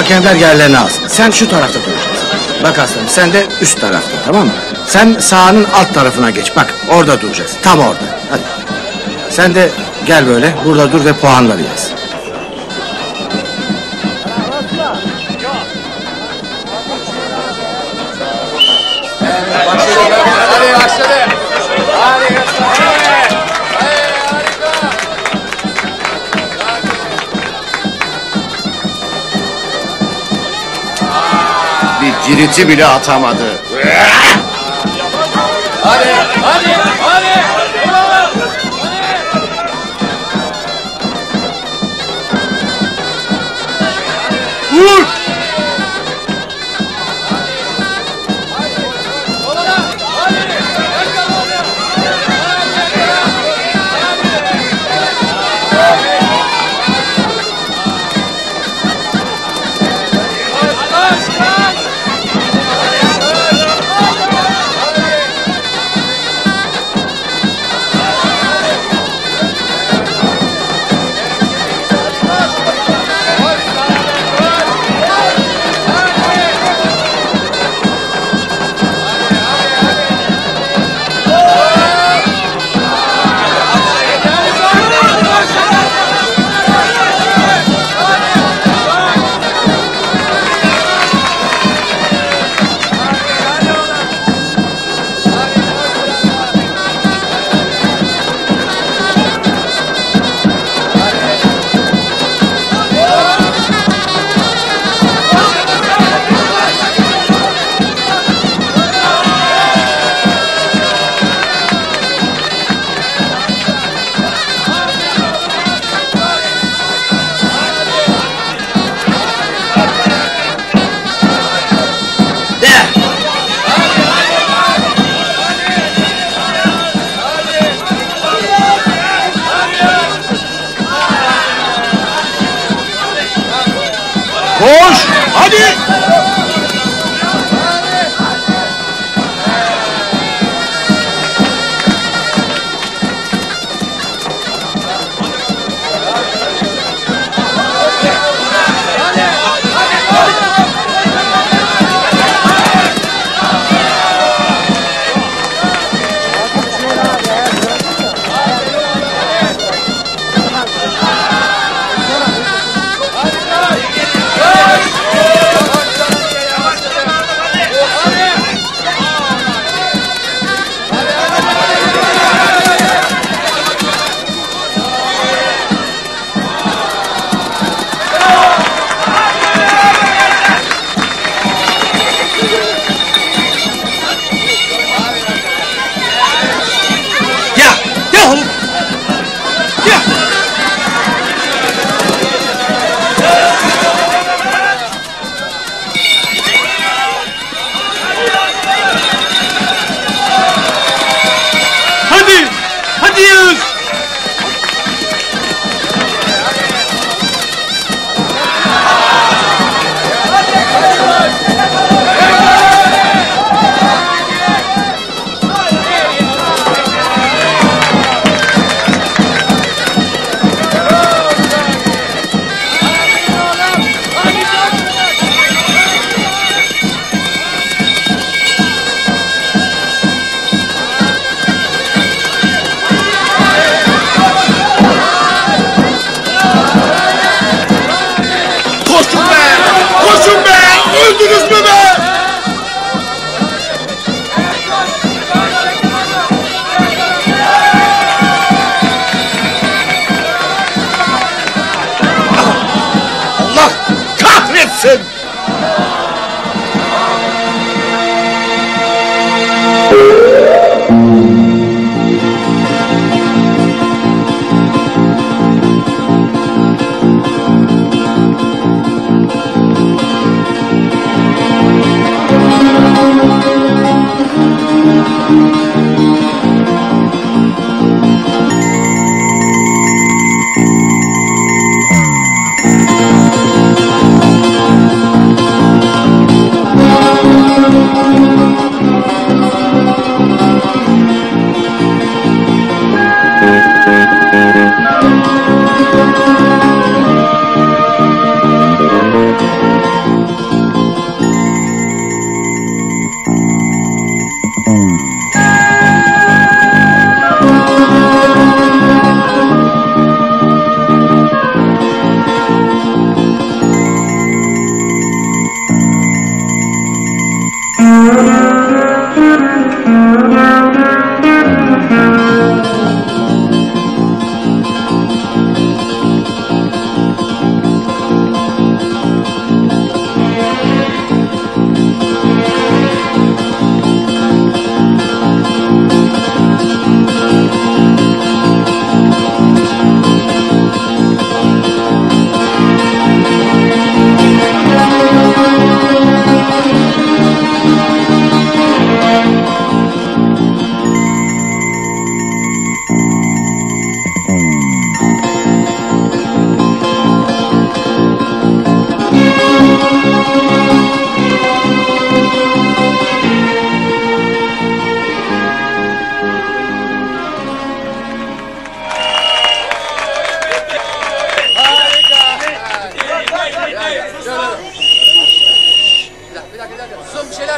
hakemler yerlerini alsın. Sen şu tarafta duracaksın. Bak aslanım, sen de üst tarafta, tamam mı? Sen sahanın alt tarafına geç. Bak orada duracaksın. Tam orada. Hadi. Sen de gel böyle. Burada dur ve puanları yaz. Hadi başladı. Bir ciriti bile atamadı. Hadi, hadi, hadi. Vur! Koş! Hadi!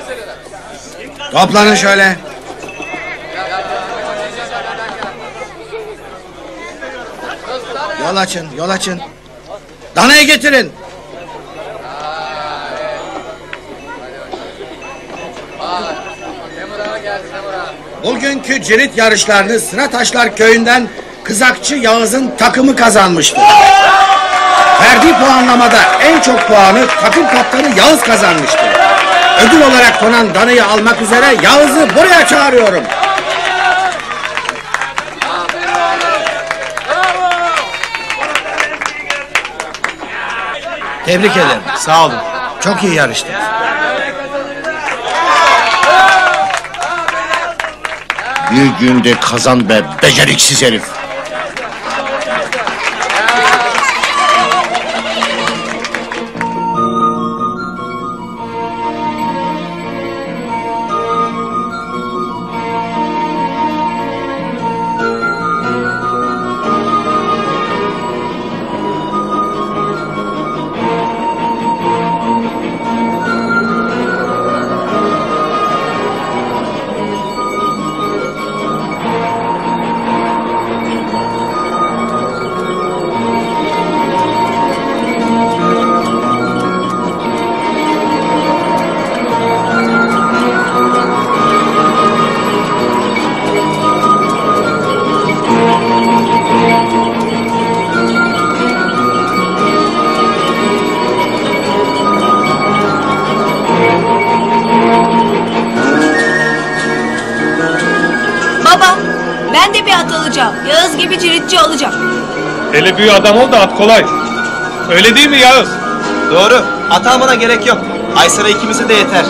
Toplanın şöyle. Yol açın, yol açın. Danayı getirin. Bugünkü cirit yarışlarını Sırataşlar köyünden Kızakçı Yağız'ın takımı kazanmıştı. Verdiği puanlamada en çok puanı takım kaptanı Yağız kazanmıştı. Ödül olarak konan danayı almak üzere Yağız'ı buraya çağırıyorum. Tebrik ederim. Sağ olun. Çok iyi yarıştınız. Bir günde kazan be beceriksiz herif. Yağız gibi ciritçi olacağım. Hele büyük adam ol da at kolay. Öyle değil mi Yağız? Doğru. At almana gerek yok. Aysara ikimize de yeter.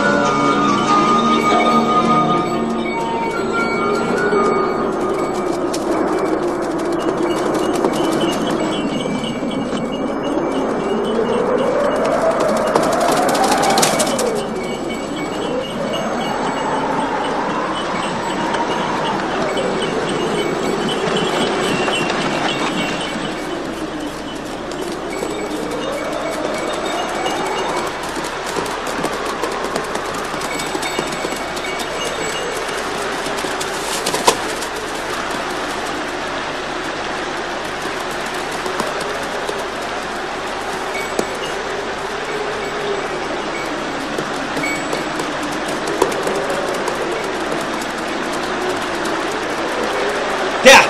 Ya.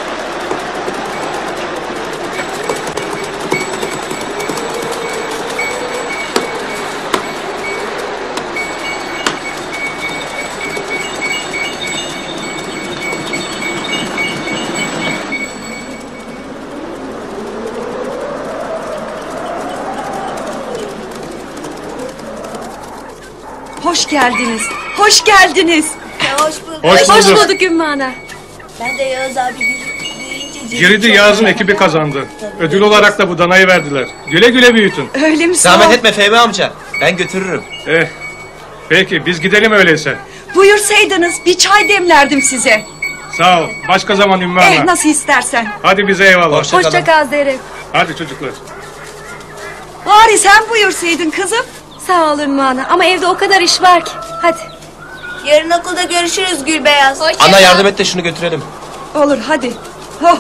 Hoş geldiniz. Hoş geldiniz. Hoş bulduk. Hoş bulduk. bulduk Ümmü Ana. Ben de Yağız abi duyunca Cirit'i Yağız'ın ekibi kazandı. Ödül olarak da bu danayı verdiler. Güle güle büyütün. Öyle mi? Sağ Zahmet ol. etme Fehmi amca. Ben götürürüm. Peki biz gidelim öyleyse. Buyursaydınız bir çay demlerdim size. Sağ ol. Başka zaman Ümmü Ana. Nasıl istersen. Hadi bize eyvallah. Hoşça kal. Zeref. Hadi çocuklar. Bari sen buyursaydın kızım. Sağ olun Ümmü Ana ama evde o kadar iş var ki. Hadi. yarın okulda görüşürüz Gülbeyaz. Ana yardım et de şunu götürelim. Olur hadi. Oh.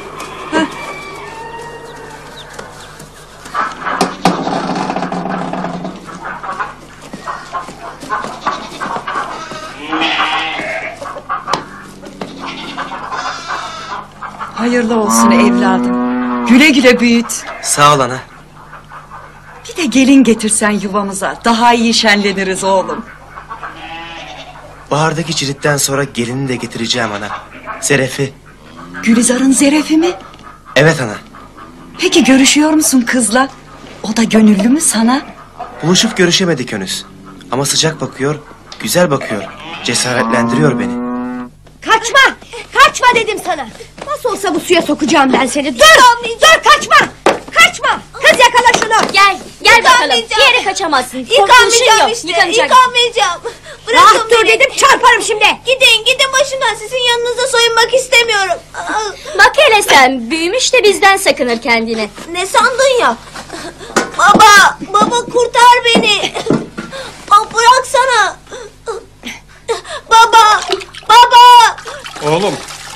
Hayırlı olsun evladım. Güle güle büyüt. Sağ ol ana. Bir de gelin getirsen yuvamıza. Daha iyi şenleniriz oğlum. Bahardaki ciritten sonra gelini de getireceğim ana. Zeref'i. Gülizar'ın Zeref'i mi? Evet ana. Peki görüşüyor musun kızla? O da gönüllü mü sana? Buluşup görüşemedik henüz. Ama sıcak bakıyor, güzel bakıyor. Cesaretlendiriyor beni. Kaçma! Kaçma dedim sana. Nasıl olsa bu suya sokacağım ben seni. Dur! Dur kaçma! Kaçma! Kız yakala şunu! Gel bakalım. Bir yere kaçamazsın. Yıkanmayacağım işte. Yıkanacak. Yıkanmayacağım. Bırakın dur dedim çarparım şimdi. Gidin başımdan. Sizin yanınızda soyunmak istemiyorum. Bak hele sen. Büyümüş de bizden sakınır kendini. Ne sandın ya? Baba kurtar beni. Bıraksana.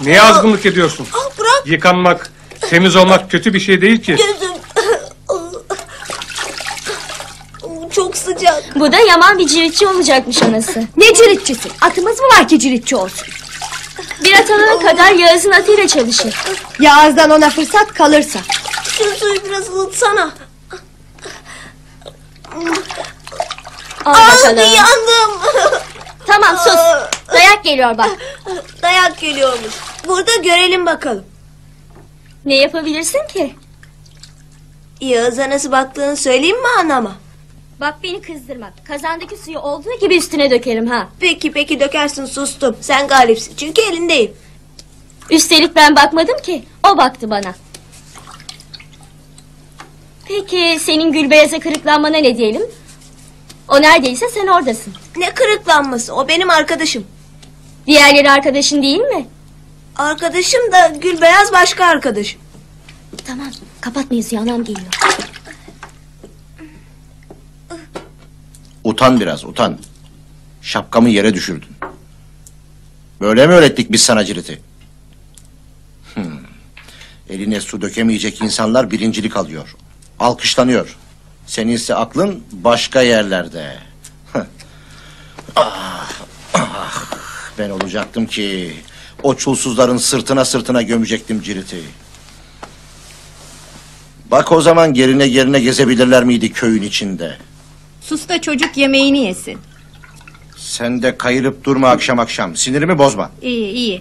Niye azgınlık ediyorsun? Bırak Yıkanmak, temiz olmak kötü bir şey değil ki. gözüm. Çok sıcak. Bu da yaman bir ciritçi olacakmış anası. Ne ciritçisi? Atımız mı var ki ciritçi olsun? Bir at alana kadar Yağız'ın atıyla çalışır. Yağız'dan ona fırsat kalırsa. Şu suyu biraz ılıtsana. Al bakalım. Yandım. Tamam sus. Dayak geliyor bak. Dayak geliyormuş. Burada görelim bakalım. Ne yapabilirsin ki? Yağız'a nasıl baktığını söyleyeyim mi anama? Bak beni kızdırma. Kazandaki suyu olduğu gibi üstüne dökerim ha. Peki dökersin, sustum. Sen galipsin çünkü elindeyim. Üstelik ben bakmadım ki. O baktı bana. Peki senin Gülbeyaz'a kırıklanmana ne diyelim? O neredeyse sen oradasın. Ne kırıklanması, o benim arkadaşım. Diğerleri arkadaşın değil mi? Arkadaşım da Gülbeyaz başka arkadaşım. Tamam kapatma yüzüğü, anam geliyor. Utan biraz, utan. Şapkamı yere düşürdün. Böyle mi öğrettik biz sana ciriti? Eline su dökemeyecek insanlar birincilik alıyor. Alkışlanıyor. Seninse aklın başka yerlerde. Ben olacaktım ki o çulsuzların sırtına gömecektim ciriti. Bak o zaman gerine gezebilirler miydi köyün içinde? Sus da çocuk yemeğini yesin. Sen de kayırıp durma akşam. Sinirimi bozma. İyi.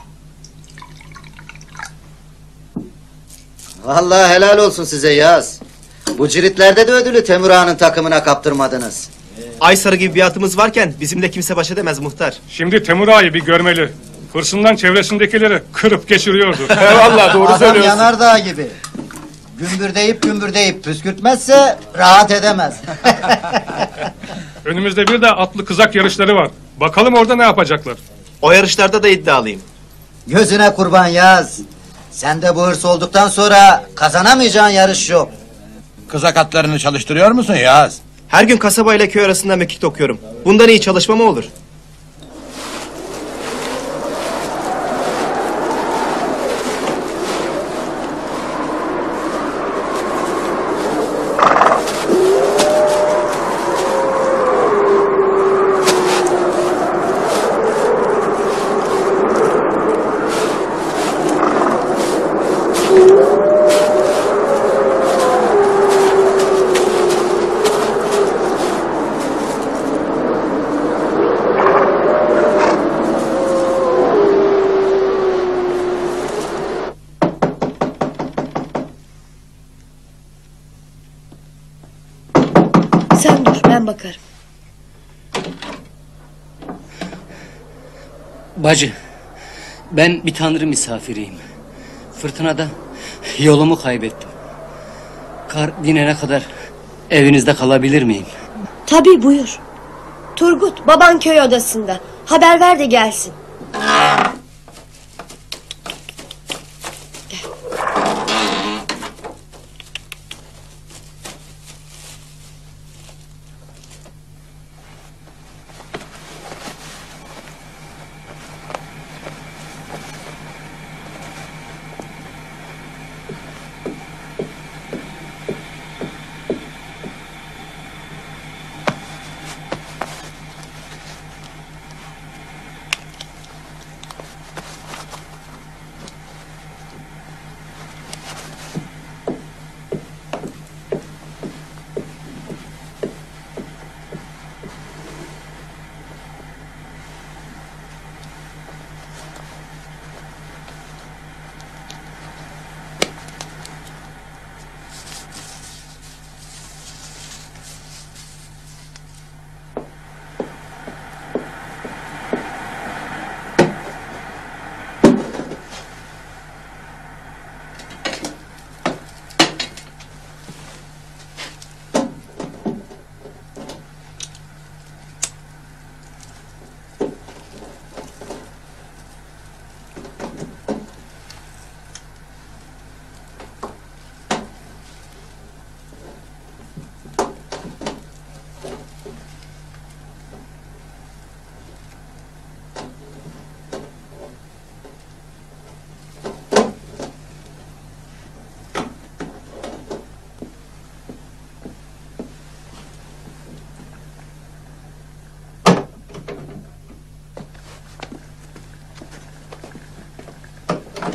Vallahi helal olsun size Yaz. Bu ciritlerde de ödülü Temur Ağa'nın takımına kaptırmadınız. Aysarı gibi bir atımız varken bizimle kimse baş edemez muhtar. Şimdi Temur Ağa'yı bir görmeli. Hırsından çevresindekileri kırıp geçiriyordu. Vallahi doğru Adam söylüyorsun. yanardağ gibi. Gümbürdeyip püskürtmezse rahat edemez. Önümüzde bir de atlı kızak yarışları var. Bakalım orada ne yapacaklar. O yarışlarda da iddialıyım. Gözüne kurban Yaz. Sen de bu hırs olduktan sonra kazanamayacağın yarış yok. Kızak atlarını çalıştırıyor musun Yaz? Her gün kasaba ile köy arasında mekik okuyorum. Bundan iyi çalışma mı olur? Sen dur, ben bakarım. Bacı, ben bir tanrı misafiriyim. Fırtınada yolumu kaybettim. Kar dinene kadar evinizde kalabilir miyim? Tabii buyur. Turgut, baban köy odasında. Haber ver de gelsin.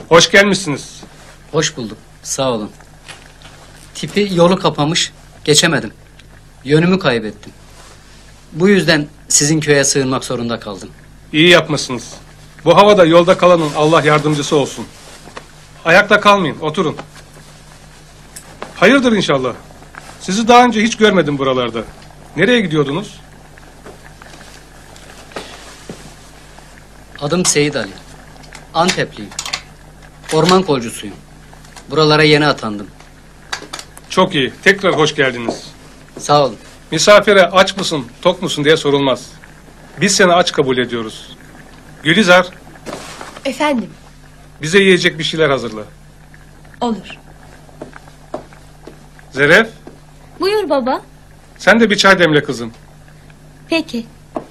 Hoş gelmişsiniz. Hoş bulduk. Sağ olun. Tipi yolu kapamış. Geçemedim. Yönümü kaybettim. Bu yüzden sizin köye sığınmak zorunda kaldım. İyi yapmışsınız. Bu havada yolda kalanın Allah yardımcısı olsun. Ayakta kalmayın, oturun. Hayırdır inşallah. Sizi daha önce hiç görmedim buralarda. Nereye gidiyordunuz? Adım Seyit Ali. Antepliyim. Orman kolcusuyum. Buralara yeni atandım. Çok iyi. Tekrar hoş geldiniz. Sağ olun. Misafire aç mısın, tok musun diye sorulmaz. Biz seni aç kabul ediyoruz. Gülizar, Efendim, bize yiyecek bir şeyler hazırla. olur. Zeref, Buyur baba. sen de bir çay demle kızım. Peki.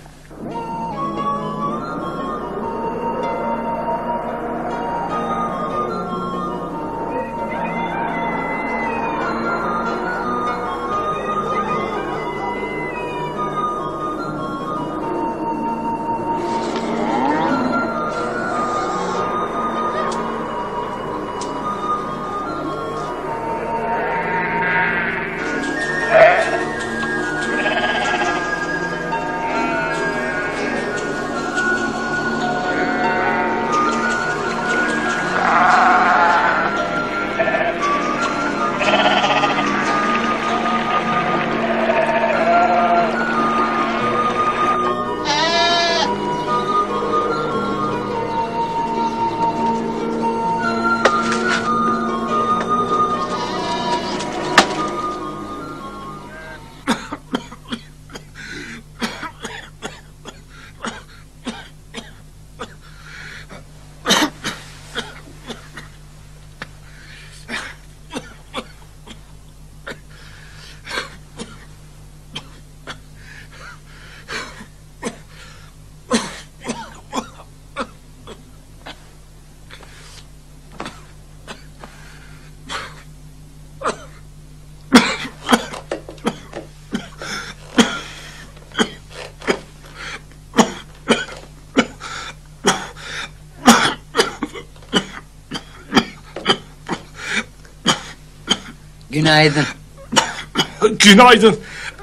Günaydın. Günaydın.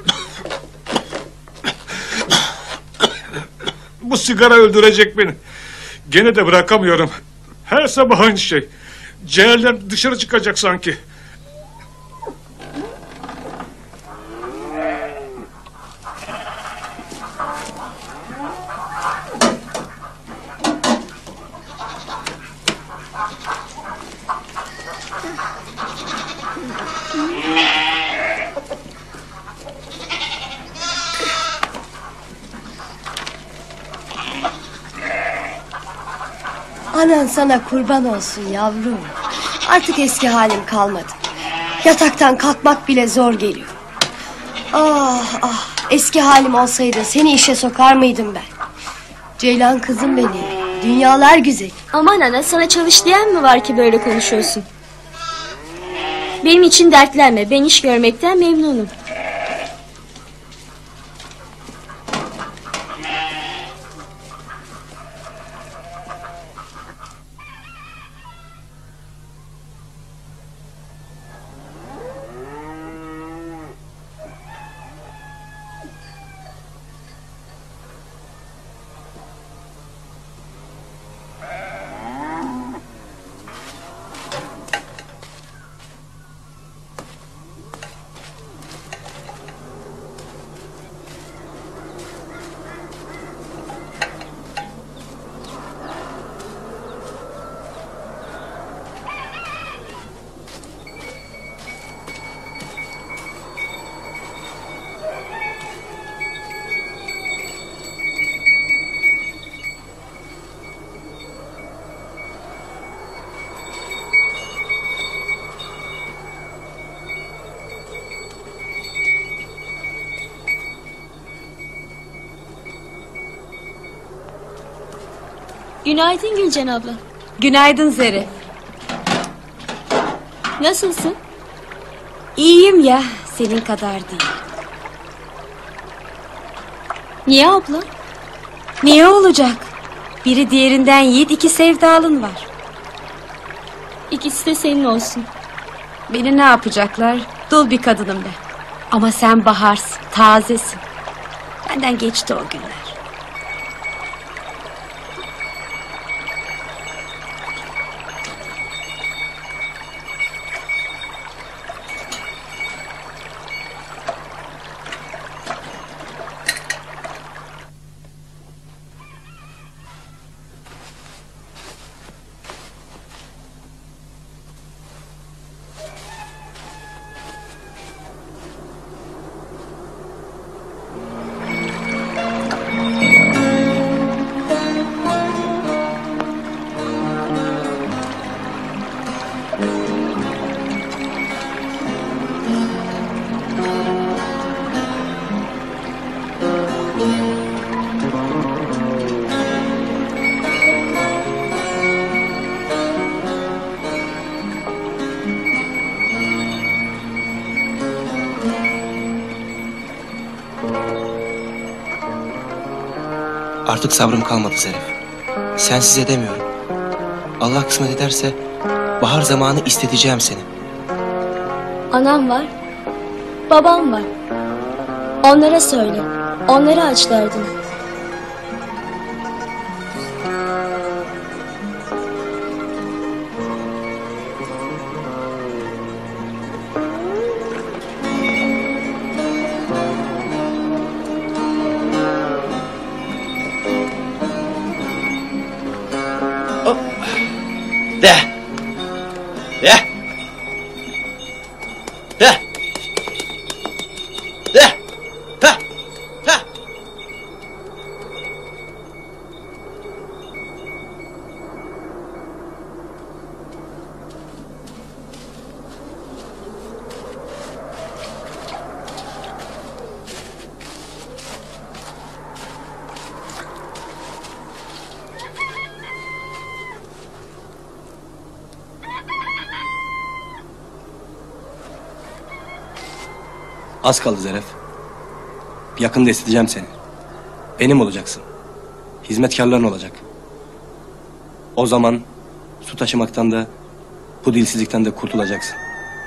Bu sigara öldürecek beni. Gene de bırakamıyorum. Her sabah aynı şey. Ciğerler dışarı çıkacak sanki. Anan sana kurban olsun yavrum. Artık eski halim kalmadı. Yataktan kalkmak bile zor geliyor. Ah ah, eski halim olsaydı seni işe sokar mıydım ben? Ceylan kızım benim, dünyalar güzel. Aman ana, sana çalış diyen mi var ki böyle konuşuyorsun? Benim için dertlenme, ben iş görmekten memnunum. Günaydın Gülcan abla. Günaydın Zeref. Nasılsın? İyiyim ya, senin kadar değil. Niye abla? Niye olacak? Biri diğerinden yiğit, iki sevdalın var. İkisi de senin olsun. Beni ne yapacaklar? Dul bir kadınım ben. Ama sen baharsın, tazesin. Benden geçti o günler. Artık sabrım kalmadı Zarif. Sensiz edemiyorum. Allah kısmet ederse bahar zamanı isteteceğim seni. Anam var. Babam var. Onlara söyle. Onlara aç derdini. Az kaldı Zarif. Yakında isteyeceğim seni. Benim olacaksın. Hizmetkarların olacak. O zaman su taşımaktan da bu dilsizlikten de kurtulacaksın.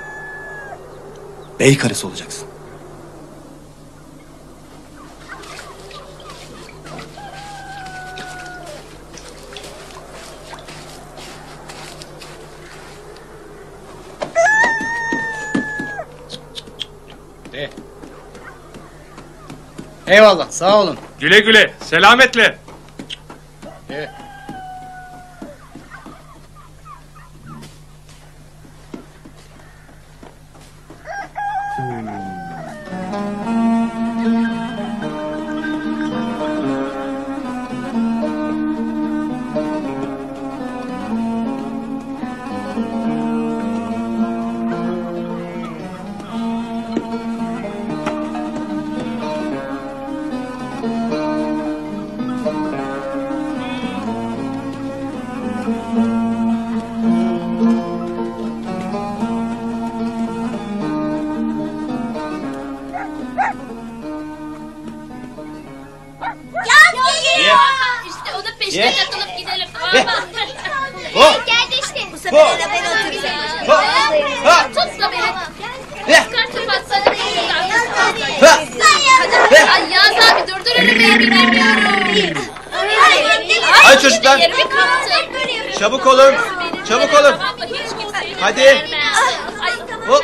Bey karısı olacaksın. Eyvallah, sağ olun. Güle güle, selametle. Evet. İşte o da peşine takılıp gidelim. Geldi işte. Bu sefer de ben oturacağım. Tut da beni. Çıkartıp atsana. Ay Yaz abi durdurun beni bilmiyorum. Hadi çocuklar. Çabuk olun. Çabuk olun. Hadi. Hop.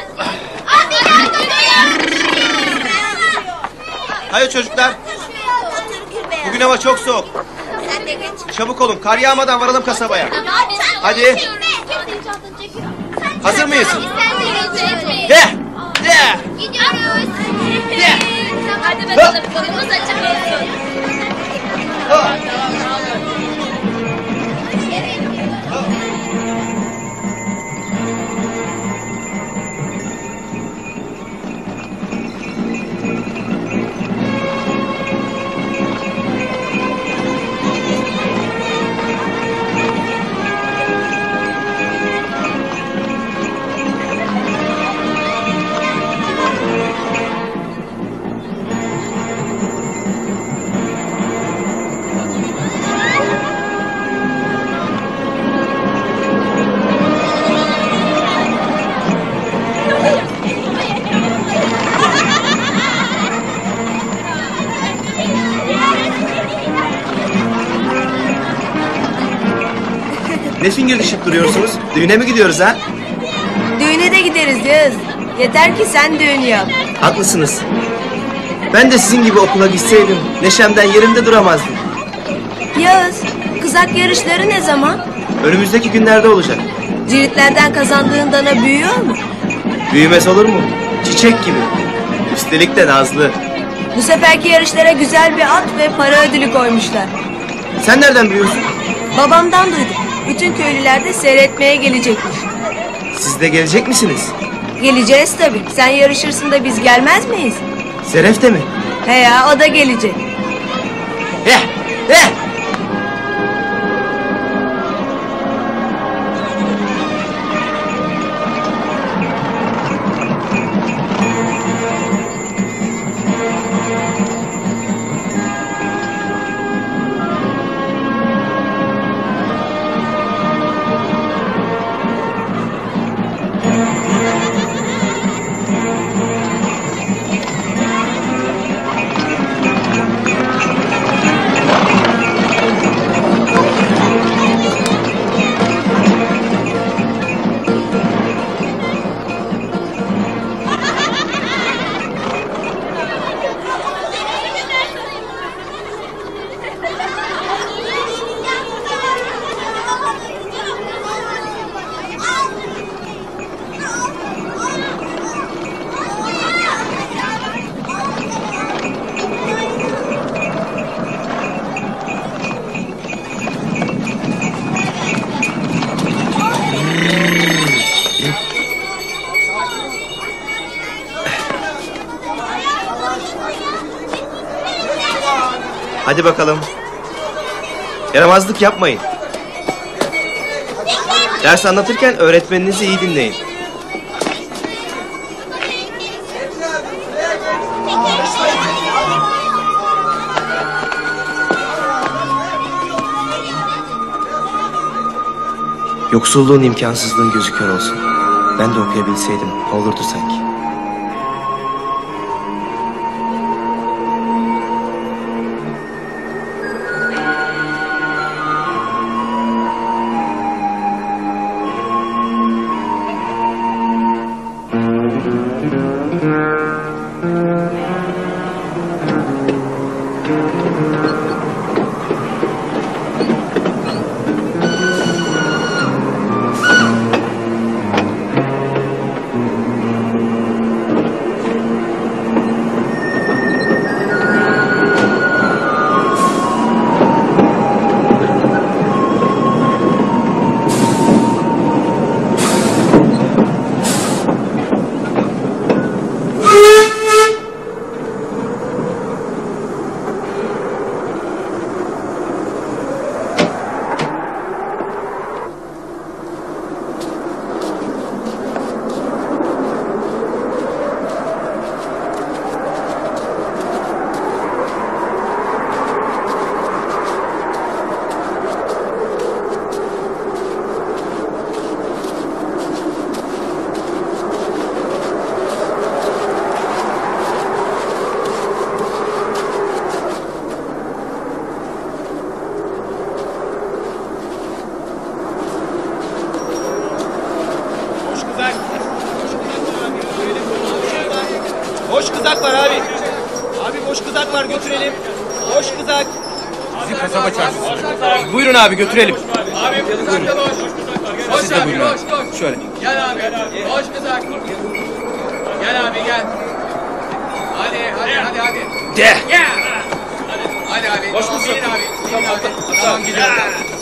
Hayır çocuklar. Bugün hava çok soğuk. Çabuk olun. Kar yağmadan varalım kasabaya. Hadi. Hazır mıyız? Gidiyoruz. Hadi bakalım kolumuz açık olsun. Ne fingir dişip duruyorsunuz? Düğüne mi gidiyoruz ha? Düğüne de gideriz Yağız. Yeter ki sen düğün yap. Haklısınız. Ben de sizin gibi okula gitseydim neşemden yerimde duramazdım. Yağız, kızak yarışları ne zaman? Önümüzdeki günlerde olacak. Ciritlerden kazandığın dana büyüyor mu? Büyümez olur mu? Çiçek gibi. Üstelik de nazlı. Bu seferki yarışlara güzel bir at ve para ödülü koymuşlar. Sen nereden biliyorsun? Babamdan duydum. Bütün köylüler de seyretmeye gelecekmiş. Siz de gelecek misiniz? Geleceğiz tabii. Sen yarışırsın da biz gelmez miyiz? Seref de mi? He ya, o da gelecek. Eh! Hadi bakalım. Yaramazlık yapmayın. Ders anlatırken öğretmeninizi iyi dinleyin. Yoksulluğun imkansızlığın gözü kör olsun. Ben de okuyabilseydim olurdu sanki. Boş kızak var abi. Abi boş kızak var, götürelim. Boş kızak. Bizim kasaba çarşısı. Buyurun abi götürelim. Abi kızak da boş. Siz de buyurun abi. Şöyle. Gel abi. Boş kızak. Gel abi gel. Hadi. De. Gel. Hadi abi. Boş musun? Gelin abi. Tamam gidiyorum.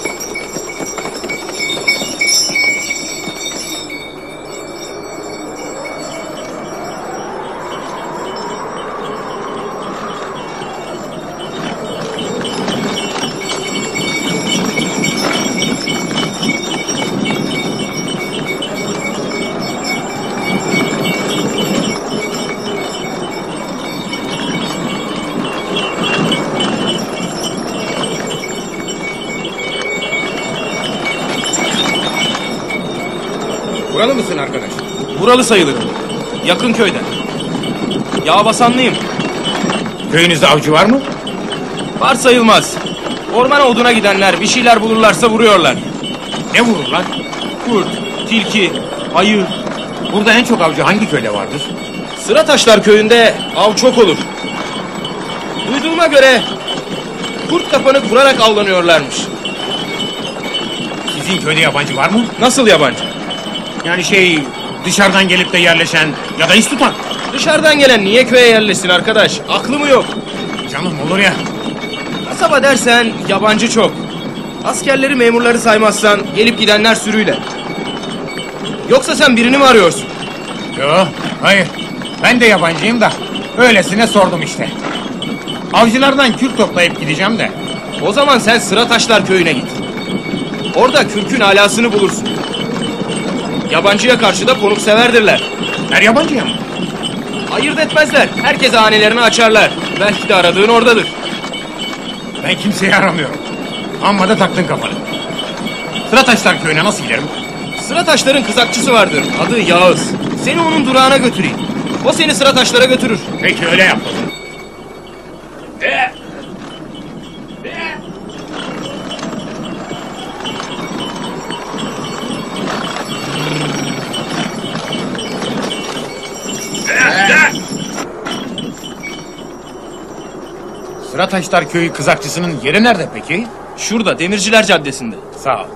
Buralı mısın arkadaş? Buralı sayılırım. Yakın köyden. Yağbasanlıyım. Köyünüzde avcı var mı? Var sayılmaz. Ormana oduna gidenler bir şeyler bulurlarsa vuruyorlar. Ne vururlar? Kurt, tilki, ayı. Burada en çok avcı hangi köyde vardır? Sırataşlar köyünde av çok olur. Duyduğuma göre kurt kapanı kurarak avlanıyorlarmış. Sizin köyde yabancı var mı? Nasıl yabancı? Yani dışarıdan gelip de yerleşen ya da iş tutan. Dışarıdan gelen niye köye yerleşsin arkadaş? Aklı mı yok? Canım olur ya. Kasaba dersen yabancı çok. Askerleri, memurları saymazsan gelip gidenler sürüyle. Yoksa sen birini mi arıyorsun? Yok, hayır. Ben de yabancıyım da öylesine sordum işte. Avcılardan kürk toplayıp gideceğim de. O zaman sen Sırataşlar köyüne git. Orada kürkün alasını bulursun. Yabancıya karşı da konukseverdirler. Her yabancıya mı? Ayırt etmezler. Herkese hanelerini açarlar. Belki de aradığın oradadır. Ben kimseyi aramıyorum. Amma da taktın kafanı. Sırataşlar köyüne nasıl giderim? Sırataşların kızakçısı vardır. Adı Yağız. Seni onun durağına götüreyim. O seni Sırataşlara götürür. Peki öyle yap. Sırataşlar köyü kızakçısının yeri nerede peki? Şurada, Demirciler Caddesi'nde. Sağ ol.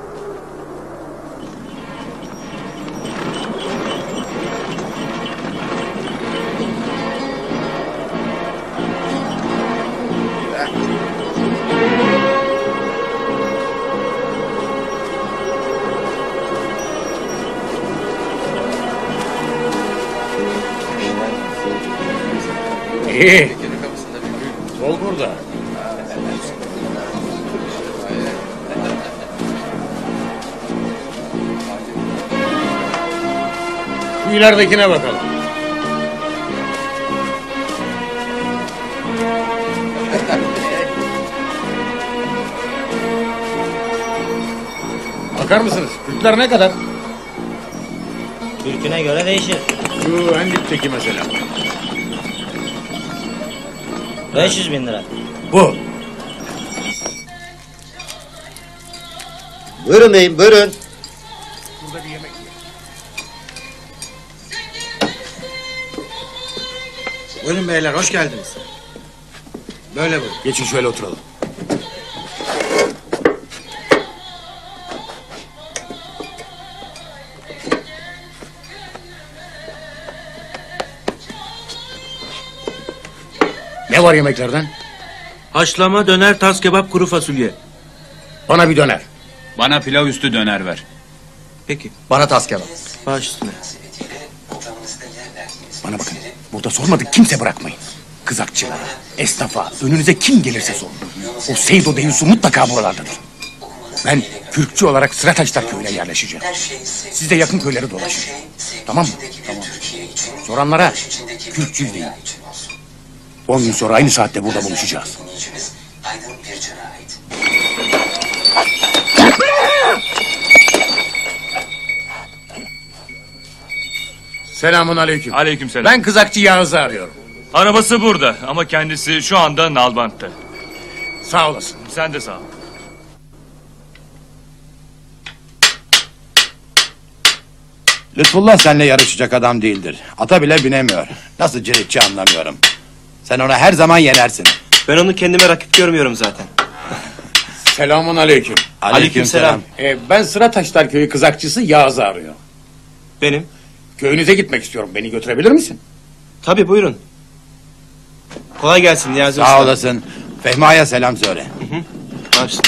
İyi. Sol burada. Şu ileridekine bakalım. Bakar mısınız? Kürkler ne kadar? Kürküne göre değişir. Şu en dipteki mesela. 500.000 lira. Bu. Buyurun beyim, buyurun. Burada bir yemek yiyelim. Buyurun beyler, hoş geldiniz. Böyle buyurun. Geçin şöyle oturalım. Ne var yemeklerden? Haşlama, döner, tas kebap, kuru fasulye. Bana bir döner. Bana pilav üstü döner ver. Peki. Bana tas kebap. Baş üstüne. Bana bakın. Burada sormadık kimse bırakmayın. Kızakçılara, esnafa, önünüze kim gelirse sorun. O Seydo Deyus'u mutlaka buralardadır. Ben kürkçü olarak Sırataşlar köyüne yerleşeceğim. Siz de yakın köyleri dolaşın. Tamam mı? Tamam. Soranlara kürkçü deyin. 10 gün sonra aynı saatte burada buluşacağız. Selamun aleyküm. Aleykümselam. Ben kızakçı Yağız'ı arıyorum. Arabası burada ama kendisi şu anda Nalbant'ta. Sağ olasın. Sen de sağ ol. Lütfullah seninle yarışacak adam değildir. Ata bile binemiyor. Nasıl ciritçi anlamıyorum. Sen ona her zaman yenersin. Ben onu kendime rakip görmüyorum zaten. Selamun aleyküm. Aleykümselam. Ben Sırataşlar köyü kızakçısı Yağız'ı arıyor. Benim. Köyünüze gitmek istiyorum. Beni götürebilir misin? Tabii buyurun. Kolay gelsin Niyazi Sağ Usta. olasın. Fehma'ya selam söyle. Başla.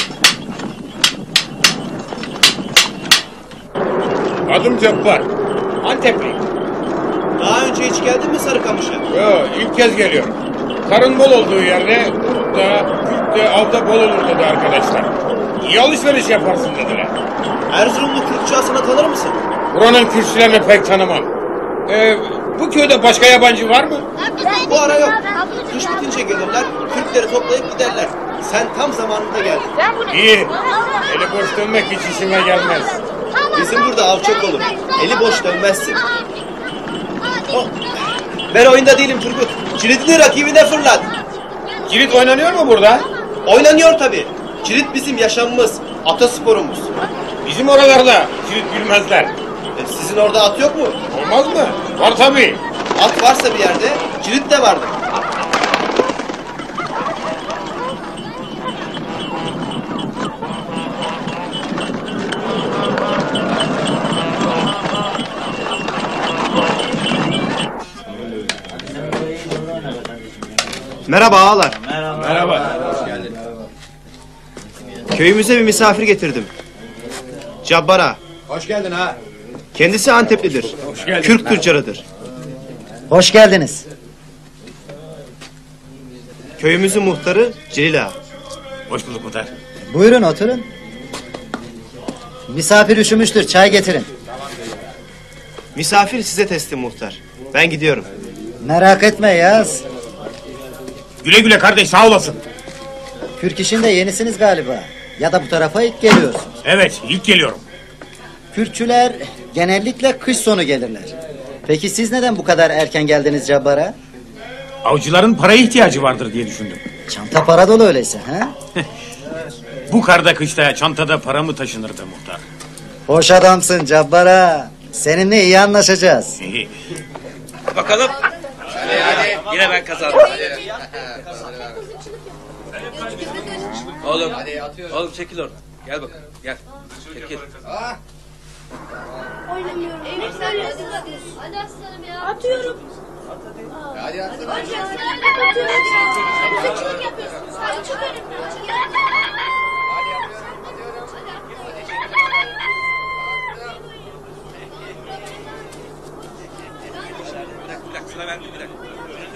Adım Cabbar. Antepli. Daha önce hiç geldin mi Sarıkamış'a? Yo, ilk kez geliyorum. Karın bol olduğu yerde kurtta, kürkte, avda bol olur dedi arkadaşlar. İyi alışveriş yaparsın dediler. Erzurumlu Kürkçü Hasan'ı tanır mısın? Buranın kürkçülerini pek tanımam. Bu köyde başka yabancı var mı? Bu ara yok. Kış bitince gelirler, Kürkleri toplayıp giderler. Sen tam zamanında geldin. İyi. Eli boş dönmek hiç işime gelmez. Bizim burada av çok olur. Eli boş dönmezsin. Oh. Ben oyunda değilim Turgut. Ciritini rakibine fırlat. Cirit oynanıyor mu burada? Oynanıyor tabii. Cirit bizim yaşamımız, atasporumuz. Bizim oralarda cirit bilmezler. Sizin orada at yok mu? Olmaz mı? Var tabii. At varsa bir yerde cirit de vardır. Merhaba ağalar. Merhaba. Köyümüze bir misafir getirdim. Cabbar ağa. Hoş geldin ha. Kendisi Anteplidir. Hoş geldin. Kürk tüccarıdır. Hoş geldiniz. Köyümüzün muhtarı Celil ağa. Hoş bulduk muhtar. Buyurun oturun. Misafir üşümüştür, çay getirin. Misafir size teslim muhtar. Ben gidiyorum. Merak etme Yaz. Güle güle kardeş, sağ olasın. Kürk işinde yenisiniz galiba. Ya da bu tarafa ilk geliyorsunuz. Evet, ilk geliyorum. Kürkçüler genellikle kış sonu gelirler. Peki siz neden bu kadar erken geldiniz Cabbar'a? Avcıların paraya ihtiyacı vardır diye düşündüm. Çanta para dolu öyleyse ha? Bu karda kışta çantada para mı taşınırdı muhtar? Hoş adamsın Cabbar'a. Seninle iyi anlaşacağız. Bakalım. Yine ben kazandım. Oğlum, oğlum çekil oradan. Gel bakalım, gel. Çekil. Oynamıyorum. Evet söylüyorsun. Hadi aslanım ya. Atıyorum. Hadi aslanım. Hadi aslanım. Atıyorum. Saçını yapıyorsunuz. Hadi çık önümden. Çık. Hadi yapıyorum. Atıyorum. Bir dakika, sıra bende bir dakika.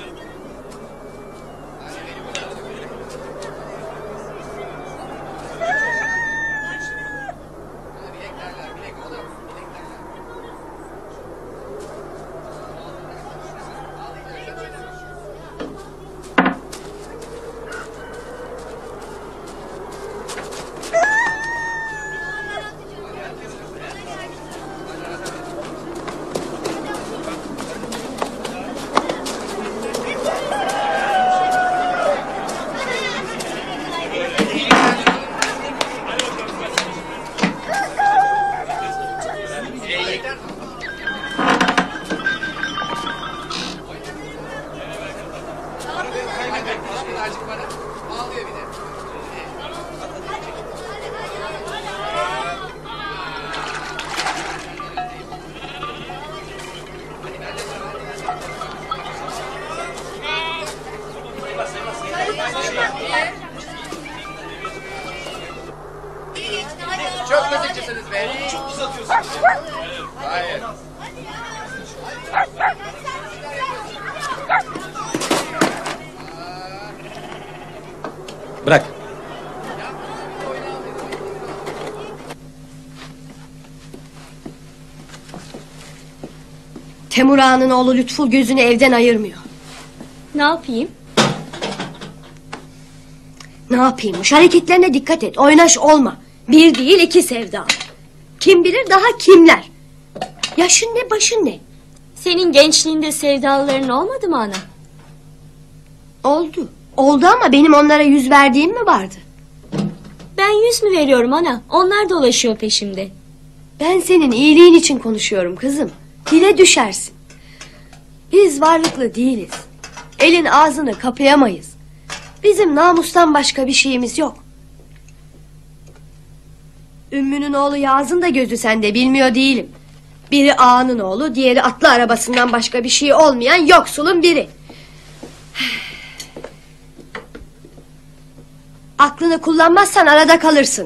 Çok mızıkçısınız be. Çok pis atıyorsunuz. Hayır. Bırak. Temur Ağa'nın oğlu Lütful gözünü evden ayırmıyor. Ne yapayım? Ne yapayımmış? Hareketlerine dikkat et. Oynaş olma. Bir değil iki sevda. Kim bilir daha kimler. Yaşın ne başın ne? Senin gençliğinde sevdalıların olmadı mı ana? Oldu. Oldu ama benim onlara yüz verdiğim mi vardı? Ben yüz mü veriyorum ana? Onlar dolaşıyor peşimde. Ben senin iyiliğin için konuşuyorum kızım. Dile düşersin. Biz varlıklı değiliz. Elin ağzını kapayamayız. Bizim namustan başka bir şeyimiz yok. Ümmü'nün oğlu Yağız'ın da gözü sende, bilmiyor değilim. Biri ağanın oğlu, diğeri atlı arabasından başka bir şey olmayan yoksulun biri. Aklını kullanmazsan arada kalırsın.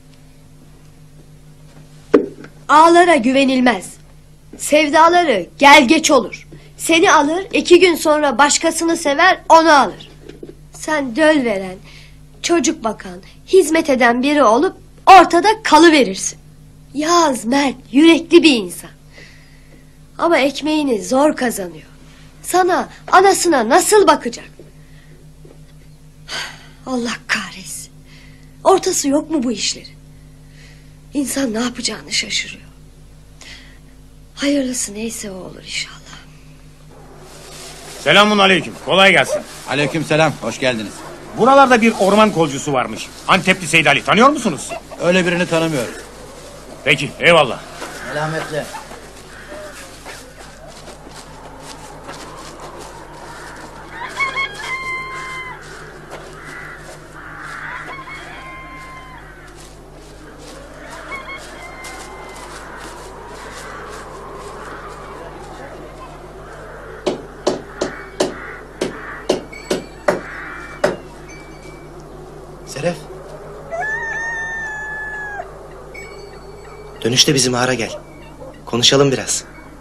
Ağalara güvenilmez. Sevdaları gel geç olur. Seni alır, 2 gün sonra başkasını sever, onu alır. Sen döl veren, çocuk bakan, hizmet eden biri olup ortada kalıverirsin. Yağız mert, yürekli bir insan. Ama ekmeğini zor kazanıyor. Sana, anasına nasıl bakacak? Allah kahretsin. Ortası yok mu bu işlerin? İnsan ne yapacağını şaşırıyor. Hayırlısı neyse o olur inşallah. Selamun aleyküm. Kolay gelsin. Aleyküm selam. Hoş geldiniz. Buralarda bir orman kolcusu varmış. Antepli Seyid Ali. Tanıyor musunuz? Öyle birini tanımıyorum. Peki, eyvallah. Selametle. Seref. Dönüşte bizim ağara gel. Konuşalım biraz.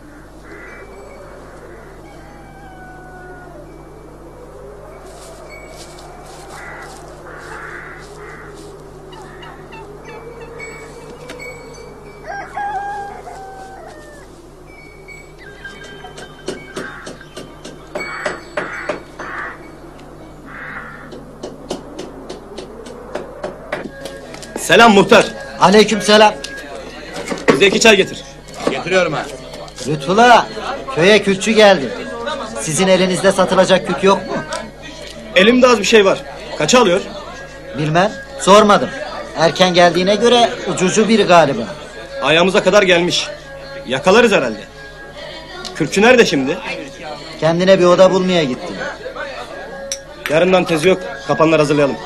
Selam muhtar. Aleykümselam. Bize 2 çay getir. Getiriyorum ha. Lütfullah, köye kürkçü geldi. Sizin elinizde satılacak kürk yok mu? Elimde az bir şey var. Kaça alıyor? Bilmem, sormadım. Erken geldiğine göre ucucu biri galiba. Ayağımıza kadar gelmiş. Yakalarız herhalde. Kürkçü nerede şimdi? Kendine bir oda bulmaya gitti. Yarından tezi yok. Kapanlar hazırlayalım.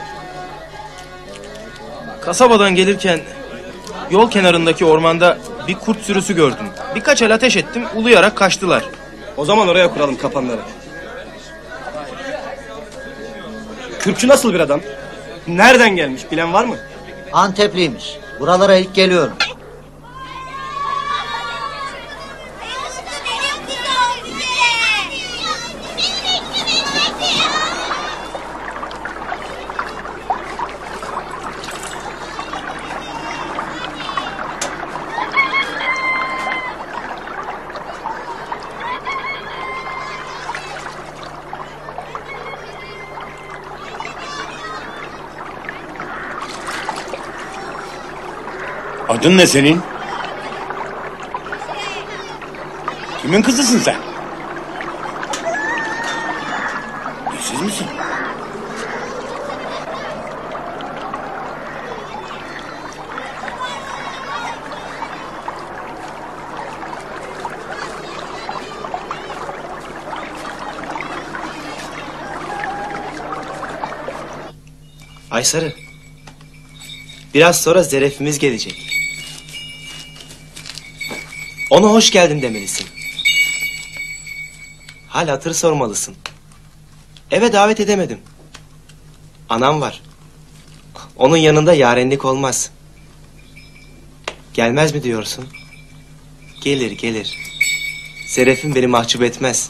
Kasabadan gelirken yol kenarındaki ormanda bir kurt sürüsü gördüm. Birkaç el ateş ettim, uluyarak kaçtılar. O zaman oraya kuralım kapanları. Kürkçü nasıl bir adam? Nereden gelmiş bilen var mı? Antepliymiş. Buralara ilk geliyorum. Adın ne senin? Kimin kızısın sen? Siz misin? Aysarı. Biraz sonra zerefimiz gelecek. Ona hoş geldin demelisin. Hal hatır sormalısın. Eve davet edemedim. Anam var. Onun yanında yarenlik olmaz. Gelmez mi diyorsun? Gelir gelir. Zerefim beni mahcup etmez.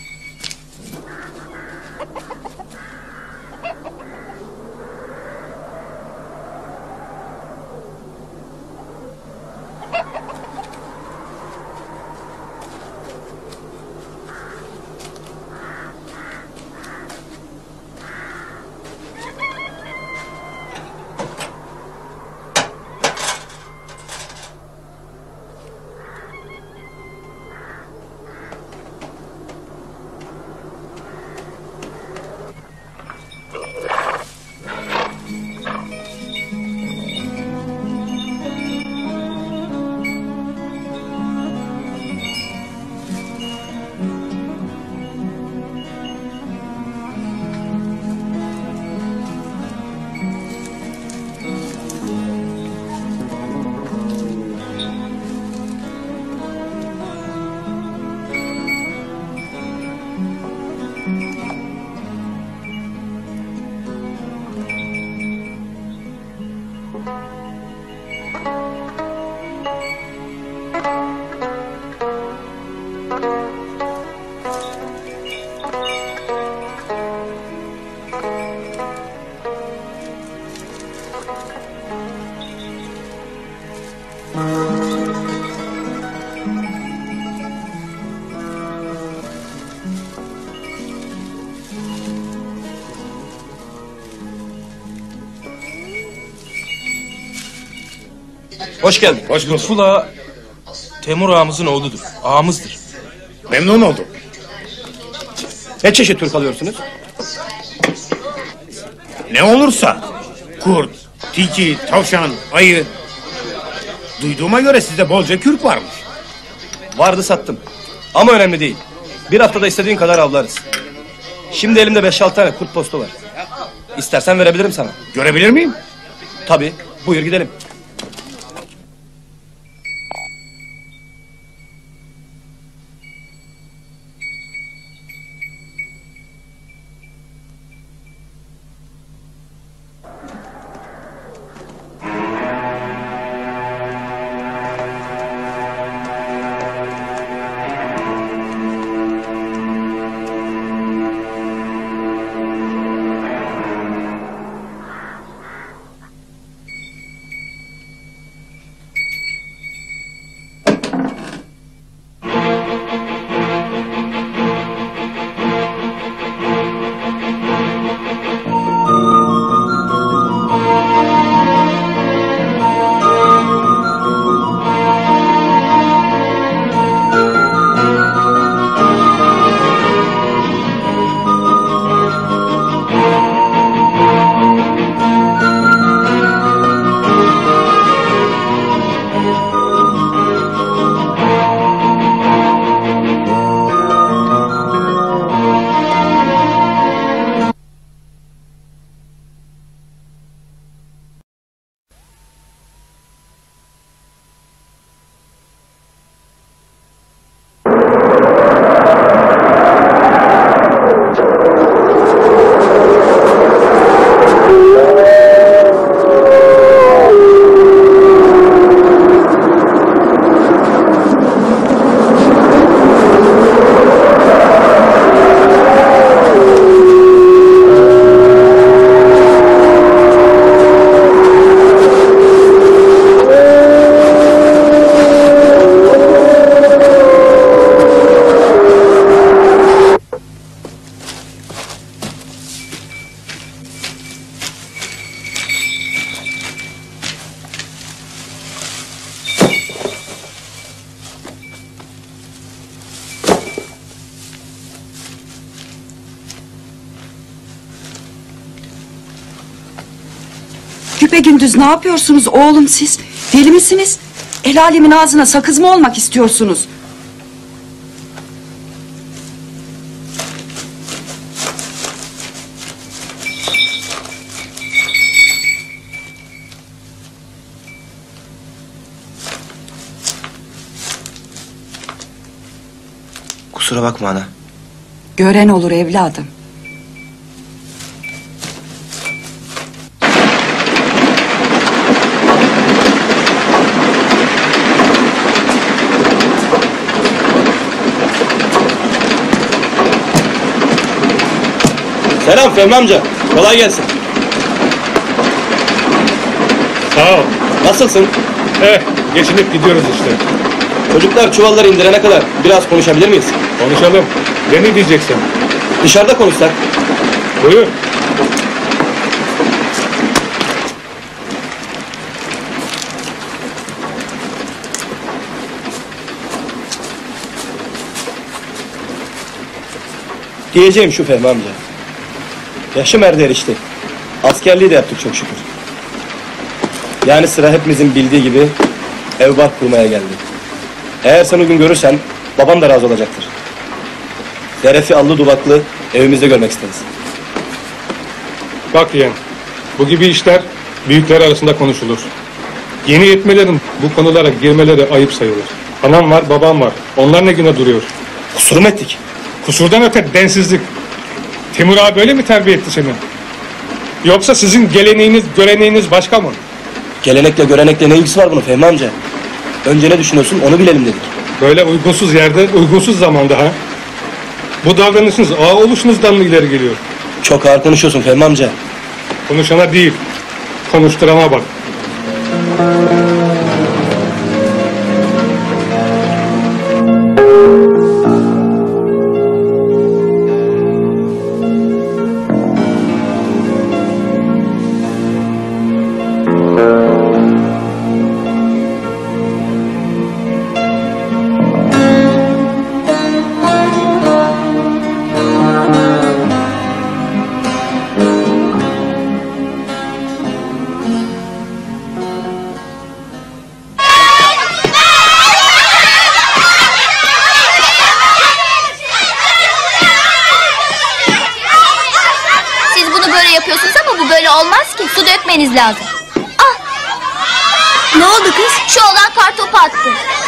Hoş geldin. Hoş bulduk. Lütfullah Temur ağamızın oğludur. Ağamızdır. Memnun oldum. Ne çeşit Türk alıyorsunuz? Ne olursa. Kurt, tilki, tavşan, ayı. Duyduğuma göre sizde bolca kürk varmış. Vardı sattım. Ama önemli değil. Bir haftada istediğin kadar avlarız. Şimdi elimde 5-6 tane kurt postu var. İstersen verebilirim sana. Görebilir miyim? Tabii. Buyur gidelim. Gündüz ne yapıyorsunuz oğlum siz? Deli misiniz? El alemin ağzına sakız mı olmak istiyorsunuz? Kusura bakma ana. Gören olur evladım. Selam Fehmi amca. Kolay gelsin. Sağ ol. Nasılsın? Geçinip gidiyoruz işte. Çocuklar çuvalları indirene kadar biraz konuşabilir miyiz? Konuşalım. Ne diyeceksin? Dışarıda konuşsak. Buyur. Diyeceğim şu Fehmi amca. Yaşım erdi erişti. Askerliği de yaptık çok şükür. Yani sıra hepimizin bildiği gibi ev bark kurmaya geldi. Eğer sen uygun görürsen babam da razı olacaktır. Şerefi allı duvaklı evimizde görmek isteriz. Bak yeğen, bu gibi işler büyükler arasında konuşulur. Yeni yetmelerin bu konulara girmeleri ayıp sayılır. Anam var, babam var. Onlar ne güne duruyor? Kusur mu ettik? Kusurdan öte densizlik. Timur abi böyle mi terbiye etti seni? Yoksa sizin geleneğiniz, göreneğiniz başka mı? Gelenekle görenekle ne ilgisi var bunun Fehmi amca? Önce ne düşünüyorsun onu bilelim dedik. Böyle uygunsuz yerde, uygunsuz zamanda ha? Bu davranışınız ağa oluşunuzdan mı ileri geliyor? Çok ağır konuşuyorsun Fehmi amca. Konuşana değil, konuşturana bak. görmeniz lazım. Ah! Ne oldu kız? Şu oğlan kartopu attı.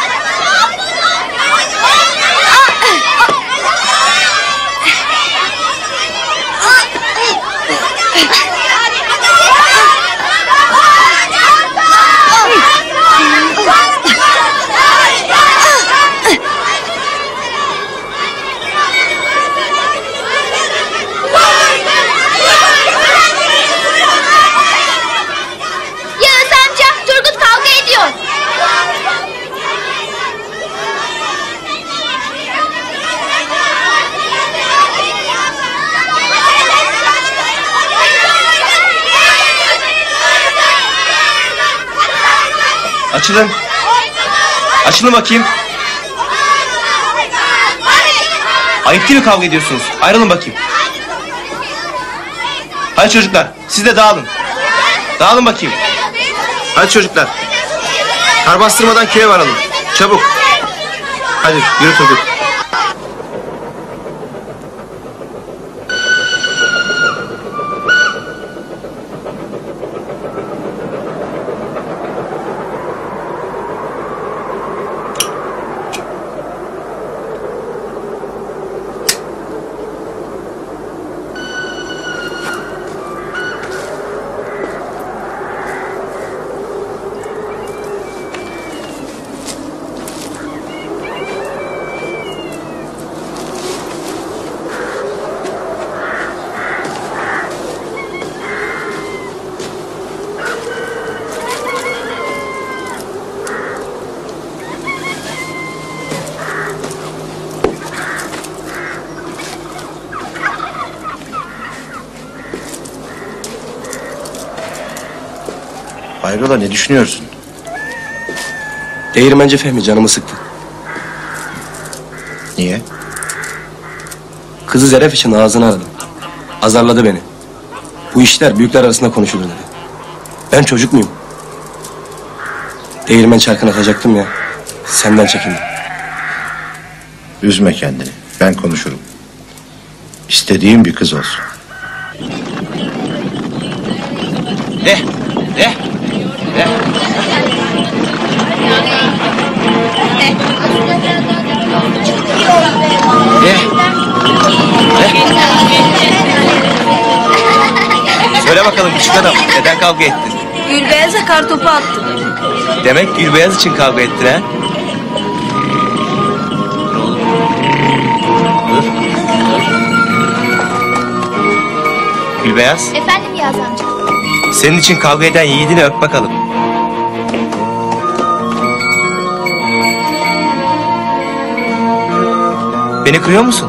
Açılın. Açılın bakayım. Ayıp değil mi kavga ediyorsunuz? Ayrılın bakayım. Hadi çocuklar, siz de dağılın. Dağılın bakayım. Hadi çocuklar. Kar bastırmadan köye varalım. Çabuk. Hadi yürü Turgut. Hayrola, ne düşünüyorsun? Değirmenci Fehmi canımı sıktı. Niye? Kızı Zeref için ağzını aradım. Azarladı beni. Bu işler büyükler arasında konuşulur dedi. Ben çocuk muyum? Değirmen çarkını atacaktım ya. Senden çekindim. Üzme kendini. Ben konuşurum. İstediğim bir kız olsun. Söyle bakalım küçük adam, neden kavga ettin? Gülbeyaz'a kartopu attım. Demek Gülbeyaz için kavga ettin ha? Dur. Gülbeyaz, Efendim Yaz amca. senin için kavga eden yiğidini öp bakalım. Beni kırıyor musun?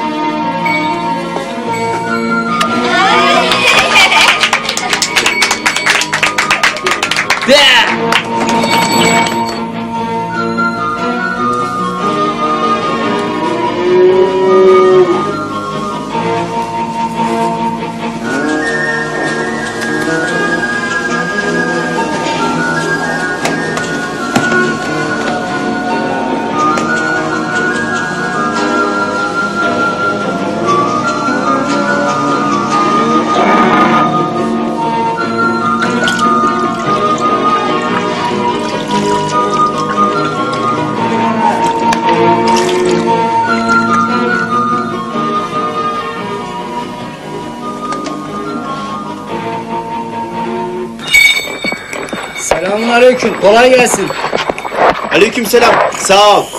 Selamünaleyküm. Kolay gelsin. Aleykümselam. Sağ ol.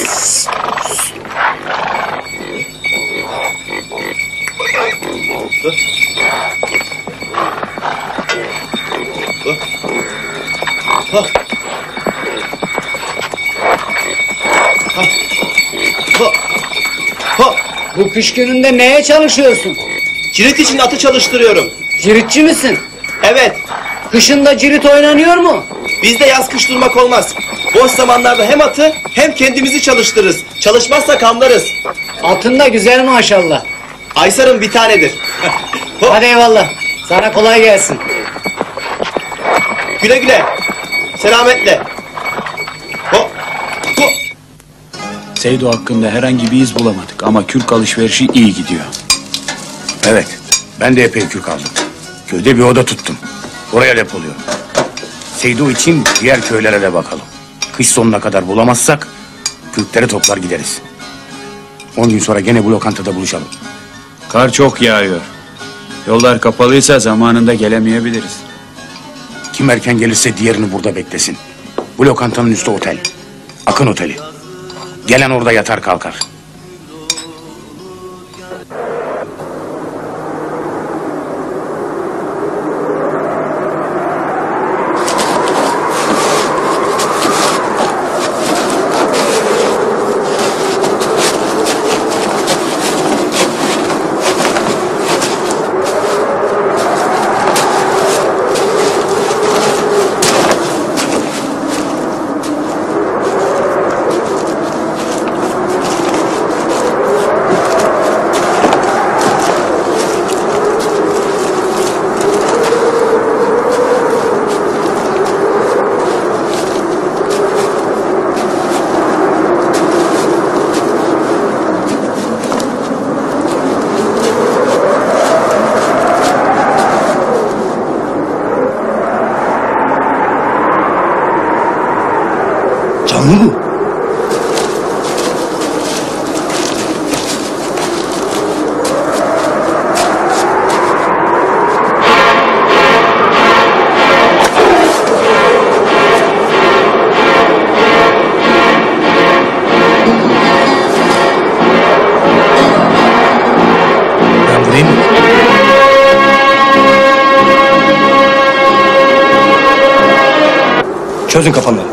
Bu kış gününde neye çalışıyorsun? Cirit için atı çalıştırıyorum. Ciritçi misin? Evet. Kışında cirit oynanıyor mu? Bizde yaz kış durmak olmaz. Boş zamanlarda hem atı hem kendimizi çalıştırırız. Çalışmazsak hamlarız. Atın da güzel maşallah. Aysar'ın bir tanedir. Hadi eyvallah. Sana kolay gelsin. Güle güle. Selametle. Seydo hakkında herhangi bir iz bulamadık ama kürk alışverişi iyi gidiyor. Evet, ben de epey kürk aldım. Köyde bir oda tuttum. Oraya depoluyorum. Seydo için diğer köylere de bakalım. Kış sonuna kadar bulamazsak Kürtleri toplar gideriz. 10 gün sonra gene bu lokantada buluşalım. Kar çok yağıyor. Yollar kapalıysa zamanında gelemeyebiliriz. Kim erken gelirse diğerini burada beklesin. Bu lokantanın üstü otel. Akın Oteli. Gelen orada yatar kalkar. Canlı bu. Ben buradayım. Çözün kafanları.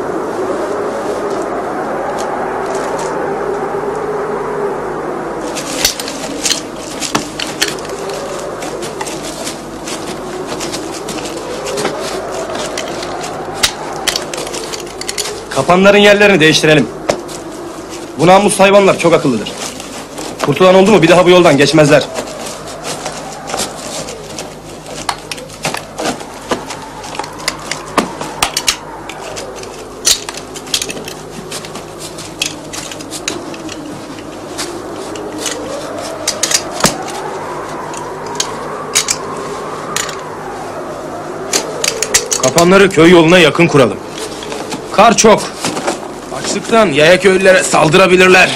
Kapanların yerlerini değiştirelim. Bu namus hayvanlar çok akıllıdır. Kurtulan oldu mu bir daha bu yoldan geçmezler. Kapanları köy yoluna yakın kuralım. Kar çok. Açlıktan yaya köylülere saldırabilirler.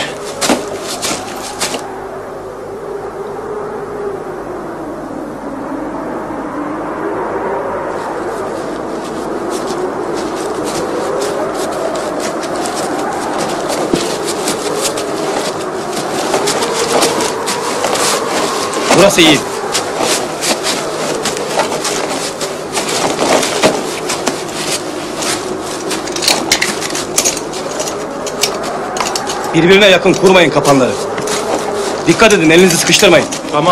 Burası iyi. Birbirine yakın kurmayın kapanları. Dikkat edin, elinizi sıkıştırmayın. Tamam.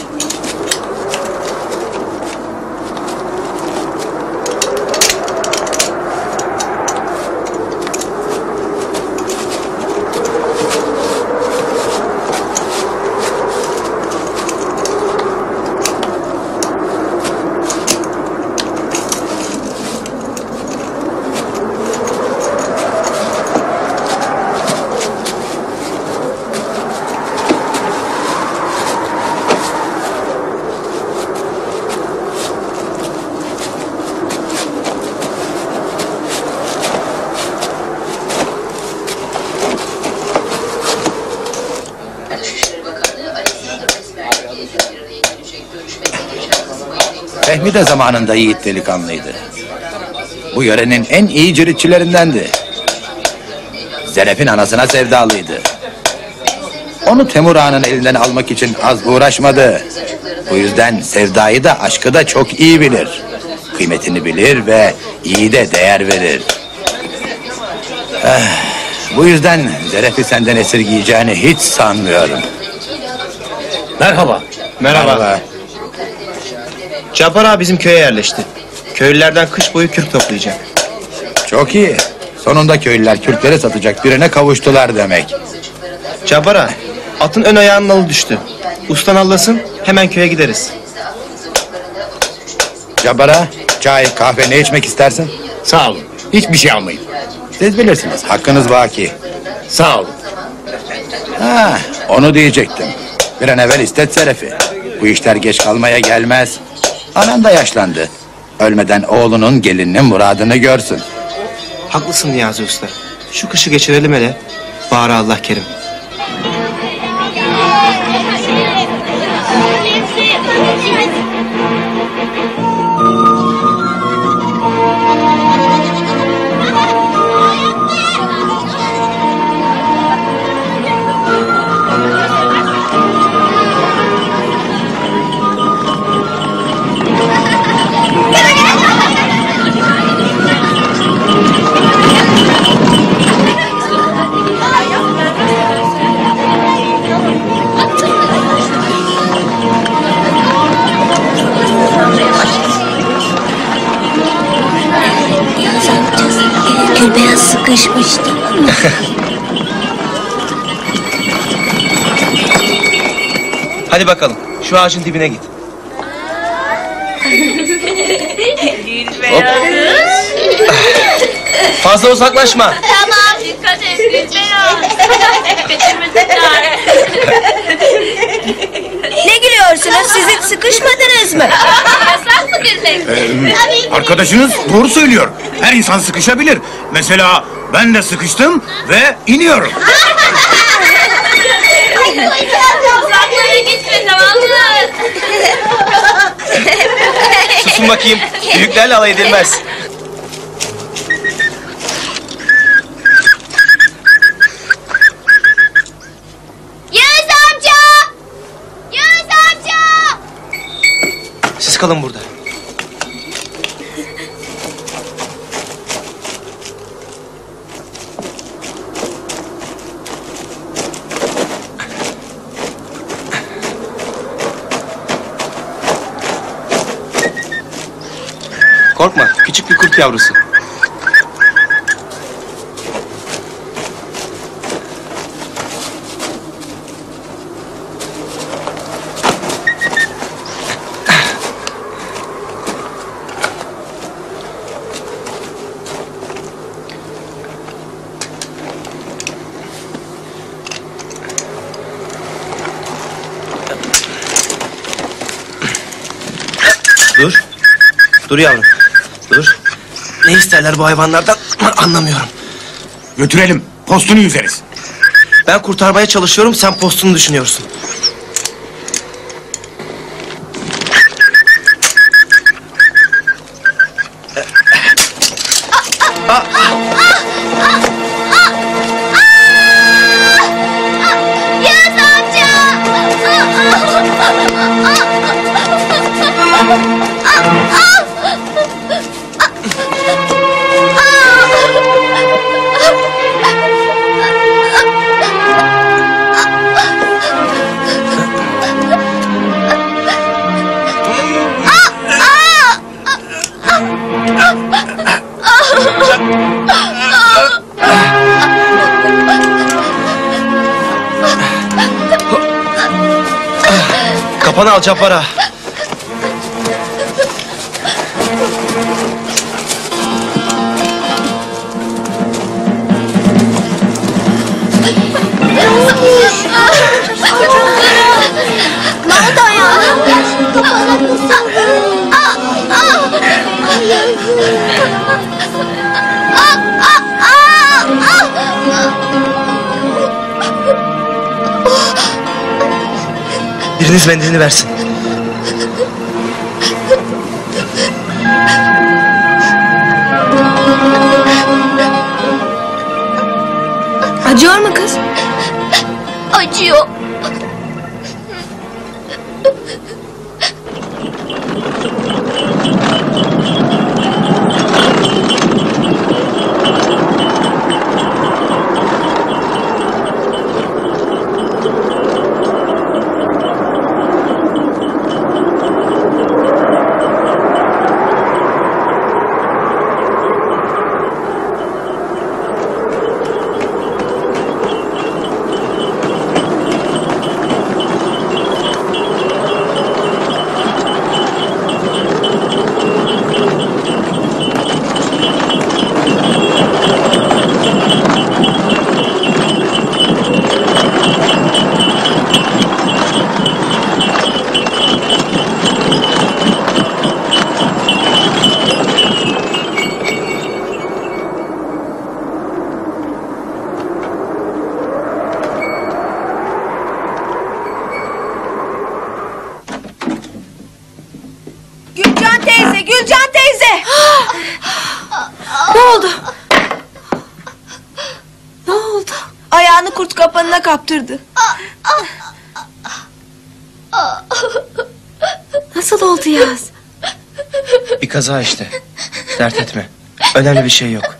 Fehmi de zamanında yiğit delikanlıydı. Bu yörenin en iyi ciritçilerindendi. Zeref'in anasına sevdalıydı. Onu Temur Ağa'nın elinden almak için az uğraşmadı. Bu yüzden sevdayı da aşkı da çok iyi bilir. Kıymetini bilir ve iyi de değer verir. Bu yüzden Zeref'i senden esirgeyeceğini hiç sanmıyorum. Merhaba. Merhaba. Cabbar ağa bizim köye yerleşti. Köylülerden kış boyu kürk toplayacak. Çok iyi. Sonunda köylüler kürkleri satacak birine kavuştular demek. Cabbar ağa, atın ön ayağının nalı düştü. Ustan allasın, hemen köye gideriz. Cabbar'a çay, kahve ne içmek istersin? Sağ olun. Hiçbir şey almayın. Siz bilirsiniz. Hakkınız vaki. Sağ olun. Ha, onu diyecektim. Bir an evvel istet Zeref'i. Bu işler geç kalmaya gelmez. Anan da yaşlandı. Ölmeden oğlunun gelininin muradını görsün. Haklısın Niyazi Usta. Şu kışı geçirelim hele. Bağrı Allah kerim. Gülbeyaz sıkışmıştı. Hadi bakalım. Şu ağacın dibine git. Fazla uzaklaşma. Tamam dikkat et Gülbeyaz. Peşimize çağır. Ne gülüyorsunuz? Siz sıkışmadınız mı? Yasak mı gülmek? Arkadaşınız doğru söylüyor. Her insan sıkışabilir. Mesela ben de sıkıştım ve iniyorum. Uzaklara gitme tamam mı? Susun bakayım. Büyüklerle alay edilmez. Yunus amca! Yunus amca! Siz kalın burada. Korkma, küçük bir kurt yavrusu. Dur. Dur yavrum. Dur. Ne isterler bu hayvanlardan anlamıyorum. Götürelim. Postunu yüzeriz. Ben kurtarmaya çalışıyorum, sen postunu düşünüyorsun. Yunus amca! Kafanı al Cabbar ağa. Ne oldu ayağına? Biriniz mendilini versin. Acıyor mu kız? Acıyor. oldu? Ne oldu? Ayağını kurt kapanına kaptırdı. Nasıl oldu Yaz? Bir kaza işte. Dert etme. Önemli bir şey yok.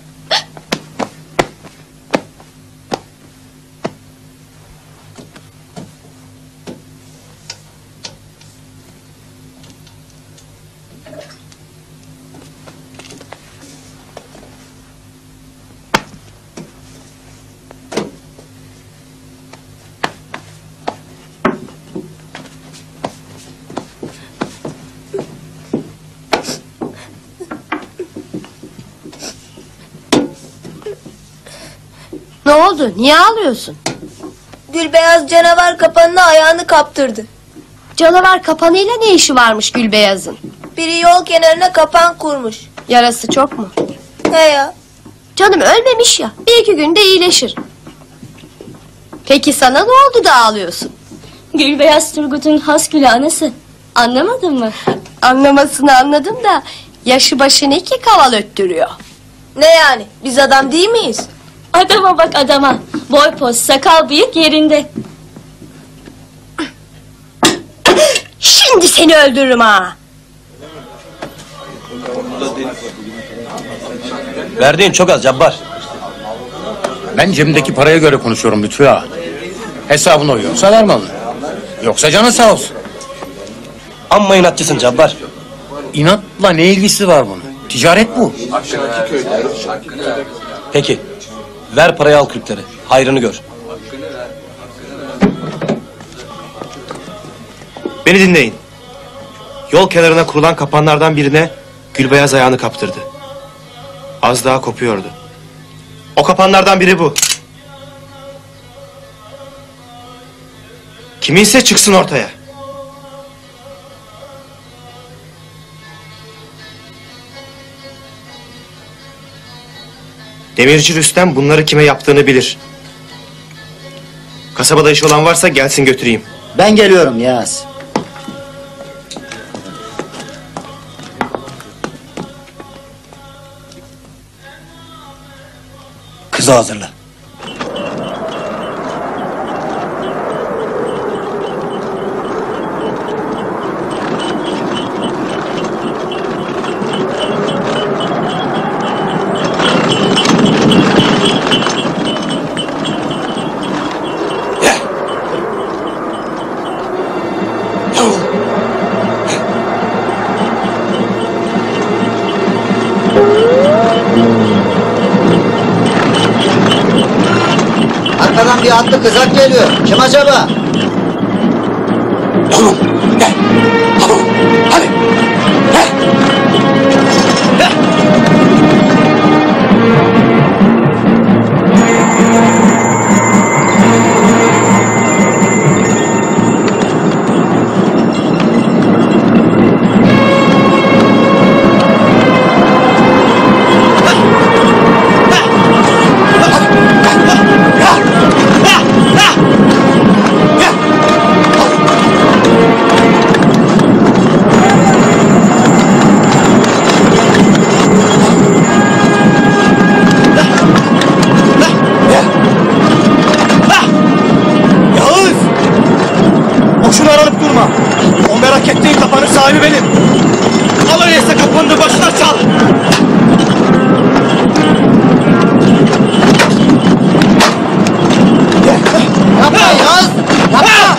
Ne oldu? Niye ağlıyorsun? Gülbeyaz canavar kapanına ayağını kaptırdı. Canavar kapanıyla ne işi varmış Gülbeyaz'ın? Biri yol kenarına kapan kurmuş. Yarası çok mu? He ya. Canım ölmemiş ya. Bir iki günde iyileşir. Peki sana ne oldu da ağlıyorsun? Gülbeyaz Turgut'un has gülü anası. Anlamadın mı? Anlamasını anladım da yaşı başı ne ki kaval öttürüyor. Ne yani? Biz adam değil miyiz? Adama bak adama. Boy poz, sakal bıyık yerinde. Şimdi seni öldürürüm ha. Verdiğin çok az Cabbar. Ben cebimdeki paraya göre konuşuyorum Lütfü ağa. Hesabına uyuyorsa verme onu. Yoksa canın sağ olsun. Amma inatçısın Cabbar. İnatla ne ilgisi var bunun? Ticaret bu. Peki. Ver parayı al kırkları. Hayrını gör. Beni dinleyin. Yol kenarına kurulan kapanlardan birine Gülbeyaz ayağını kaptırdı. Az daha kopuyordu. O kapanlardan biri bu. Kiminse çıksın ortaya. Demirci Rüstem bunları kime yaptığını bilir. Kasabada iş olan varsa gelsin götüreyim. Ben geliyorum Yaz. Kızı hazırla. Arkadan bir atlı kızak geliyor. Kim acaba? Tamam. Gel. Tamam. Hadi. Gel. Gel. sahibi benim. Al öyleyse kapandı, başına çal. Yapma Yaz! Yapma!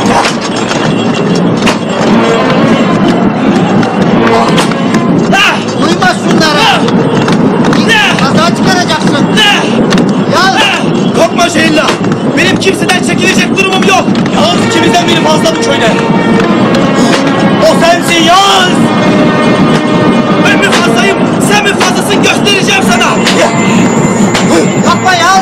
Duyma şunları! Kaza çıkaracaksın! Yaz! Korkma Şehirla! Benim kimseden çekilecek durumum yok! Yağız ikimizden biri fazla bu köyde! O sensin Yağız! Ben mi fazlayım, sen mi fazlasın, göstereceğim sana! Yapma Yağız!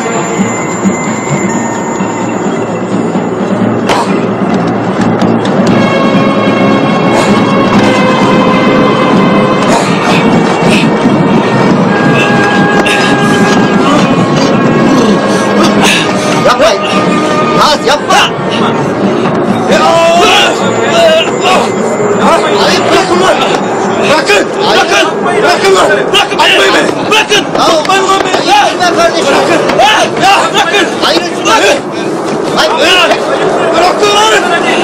Yapma! Yağız yapma! Hayır, bırakın lan! Bırakın! Bırakın! Bırakın lan! Bırakın beni! Bırakın! Tutmayın ulan beni! Gitme kardeşim. Bırakın! Hayır. Bırakın! Hayır. Bırakın lan!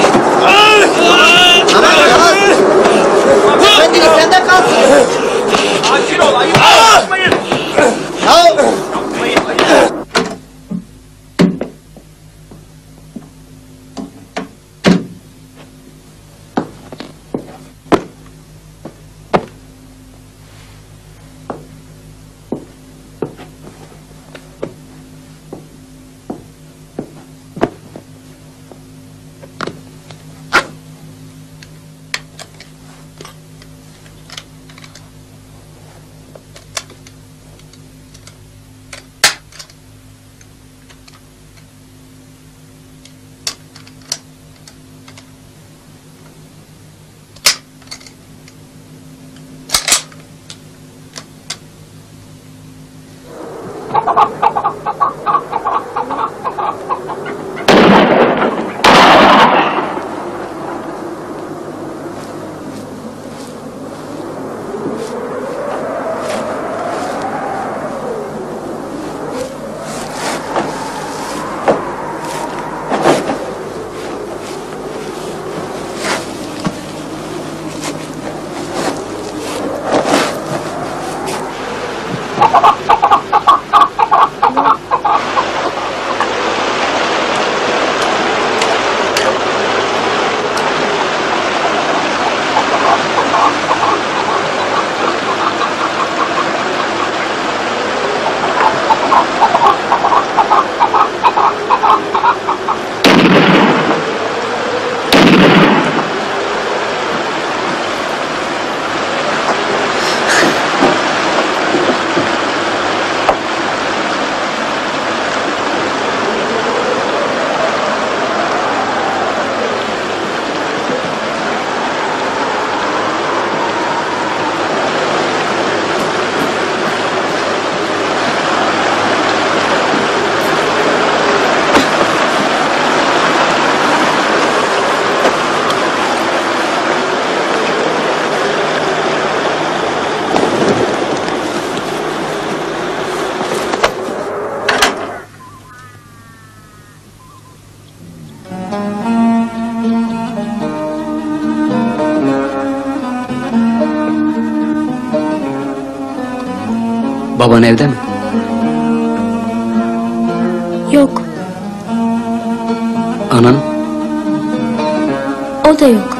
Tamam ya. Efendilik sende kalsın. Sakin ol, ayıp yapmayın! Ya. Baban evde mi? Yok, Anan? o da yok.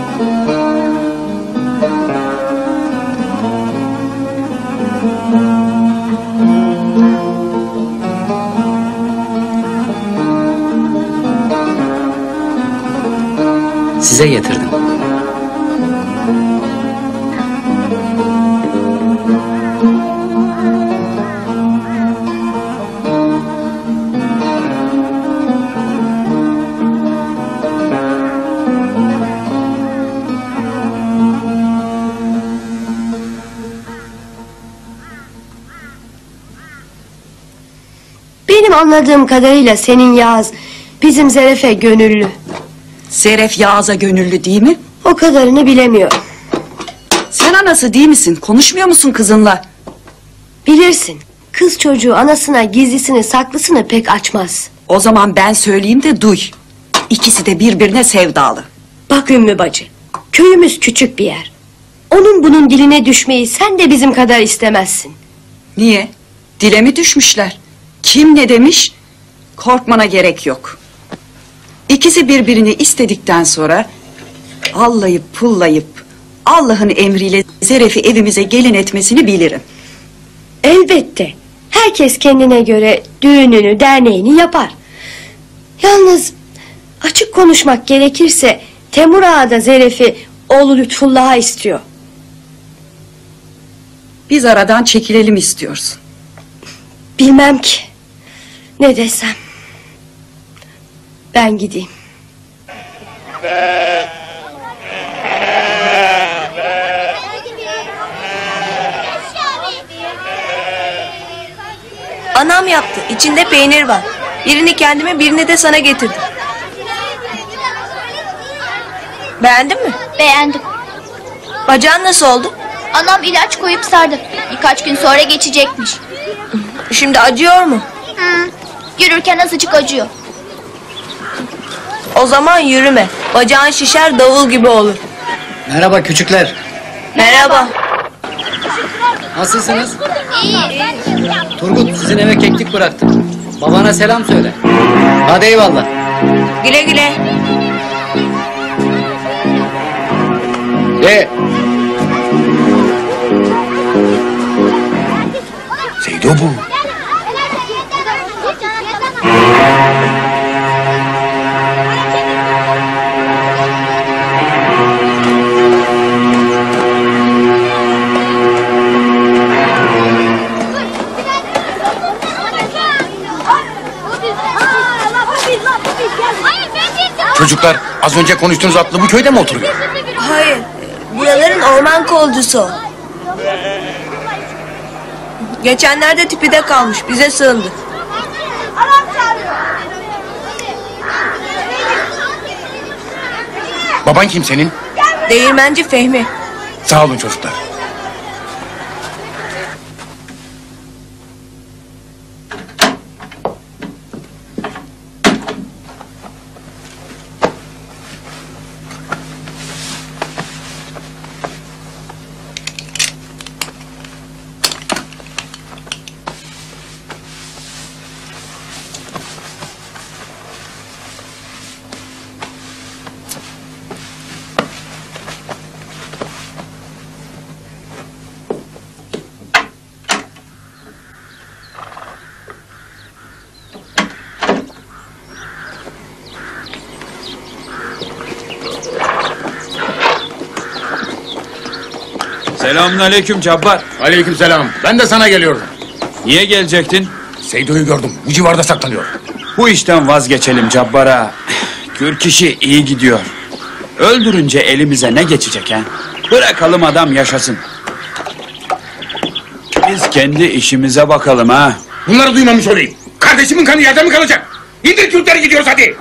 Size getirdim. Benim anladığım kadarıyla senin Yağız bizim Zeref'e gönüllü. Zeref Yağız'a gönüllü değil mi? O kadarını bilemiyorum. Sen anası değil misin? Konuşmuyor musun kızınla? Bilirsin, kız çocuğu anasına gizlisini saklısını pek açmaz. O zaman ben söyleyeyim de duy. İkisi de birbirine sevdalı. Bak Ümmü bacı, köyümüz küçük bir yer. Onun bunun diline düşmeyi sen de bizim kadar istemezsin. Niye? Dile mi düşmüşler? Kim ne demiş? Korkmana gerek yok. İkisi birbirini istedikten sonra allayıp pullayıp Allah'ın emriyle Zeref'i evimize gelin etmesini bilirim. Elbette. Herkes kendine göre düğününü, derneğini yapar. Yalnız açık konuşmak gerekirse Temur Ağa da Zeref'i oğlu Lütfullah'a istiyor. Biz aradan çekilelim istiyorsun. Bilmem ki. Ne desem. Ben gideyim. Anam yaptı. İçinde peynir var. Birini kendime, birini de sana getirdim. Beğendin mi? Beğendim. Bacağın nasıl oldu? Anam ilaç koyup sardı. birkaç gün sonra geçecekmiş. Şimdi acıyor mu? Yürürken azıcık acıyor. O zaman yürüme. Bacağın şişer, davul gibi olur. Merhaba küçükler. Merhaba. Nasılsınız? İyi. Turgut sizin eve keklik bıraktım. Babana selam söyle. Hadi eyvallah. Güle güle. Seydo bu. Çocuklar, az önce konuştuğunuz atlı bu köyde mi oturuyor? Hayır. Buraların orman kolcusu o. Geçenlerde tipide kalmış. Bize sığındı. Baban kim senin? Değirmenci Fehmi. Sağ olun çocuklar. Selamünaleyküm Cabbar. Aleykümselam. Ben de sana geliyorum. Niye gelecektin? Seydo'yu gördüm. Bu civarda saklanıyor. Bu işten vazgeçelim Cabbar'a. Kürk işi iyi gidiyor. Öldürünce elimize ne geçecek ha? Bırakalım adam yaşasın. Biz kendi işimize bakalım ha. Bunları duymamış olayım. Kardeşimin kanı yerde mi kalacak? İndir kürkleri, gidiyoruz hadi.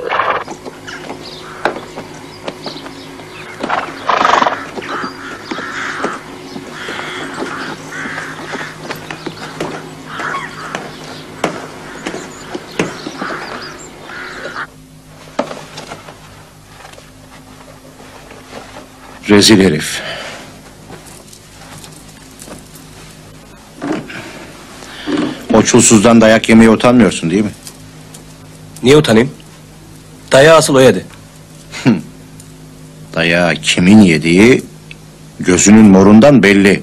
Rezil herif. O çulsuzdan dayak yemeye utanmıyorsun değil mi? Niye utanayım? Dayağı asıl o yedi. Dayağı kimin yediği gözünün morundan belli.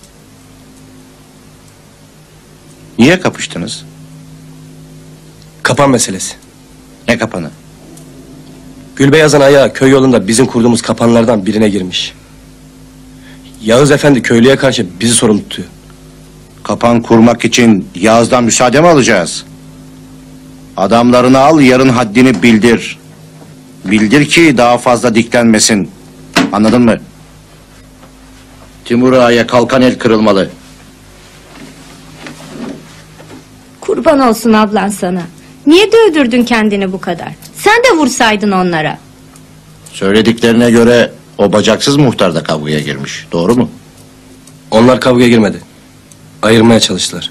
Niye kapıştınız? Kapan meselesi. Ne kapanı? Gülbeyaz'ın ayağı köy yolunda bizim kurduğumuz kapanlardan birine girmiş. Yağız Efendi köylüye karşı bizi sorumlu tutuyor. Kapan kurmak için Yağız'dan müsaade mi alacağız? Adamlarını al, yarın haddini bildir. Bildir ki daha fazla diklenmesin. Anladın mı? Timur Ağa'ya kalkan el kırılmalı. Kurban olsun ablan sana. Niye dövdürdün kendini bu kadar? Sen de vursaydın onlara. Söylediklerine göre o bacaksız muhtar da kavgaya girmiş. Doğru mu? Onlar kavgaya girmedi. Ayırmaya çalıştılar.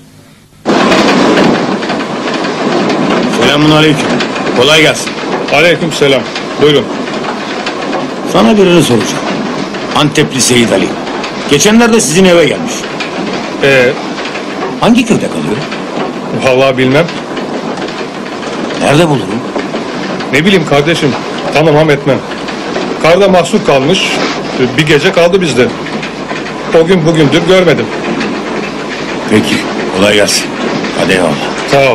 Selamünaleyküm. Kolay gelsin. Aleykümselam. Buyurun. Sana birini soracağım. Antepli Seyit Ali. Geçenlerde sizin eve gelmiş. Hangi köyde kalıyor? Vallahi bilmem. Nerede bulurum? Ne bileyim kardeşim. Tanımam etmem. Karda mahsur kalmış. Bir gece kaldı bizde. O gün bugündür görmedim. Peki. Kolay gelsin. Hadi eyvallah. Sağ ol.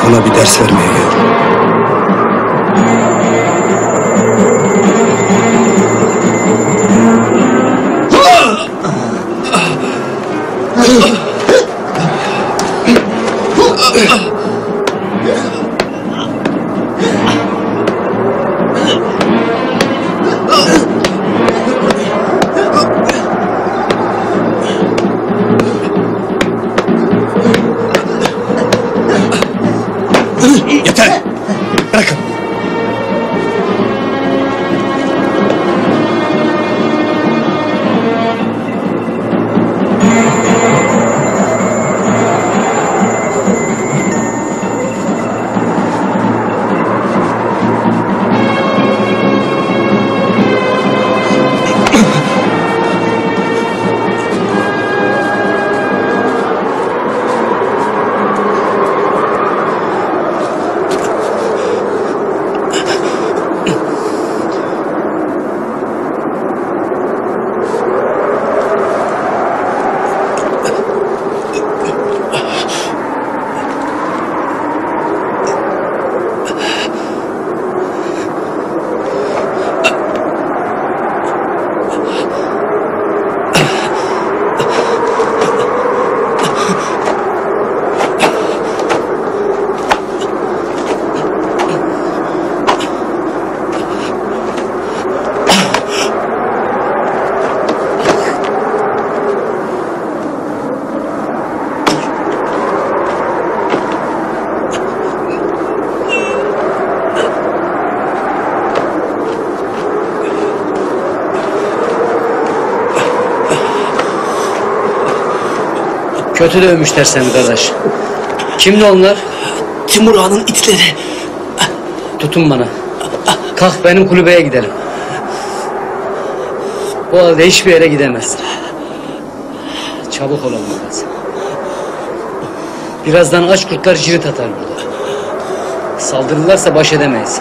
Sana bir ders vermeye geldim. Yeter! Bırakın! Kötü dövmüşler seni kardeş. Kimdi onlar? Timur Ağa'nın itleri. Tutun bana. Kalk benim kulübeye gidelim. Bu halde hiçbir yere gidemez. Çabuk olalım biraz. Birazdan aç kurtlar cirit atar burada. Saldırırlarsa baş edemeyiz.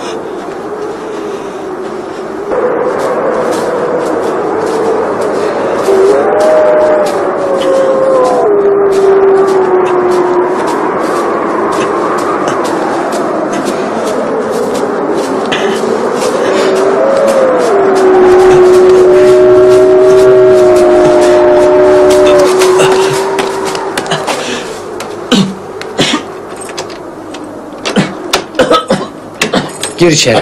Gir içeri.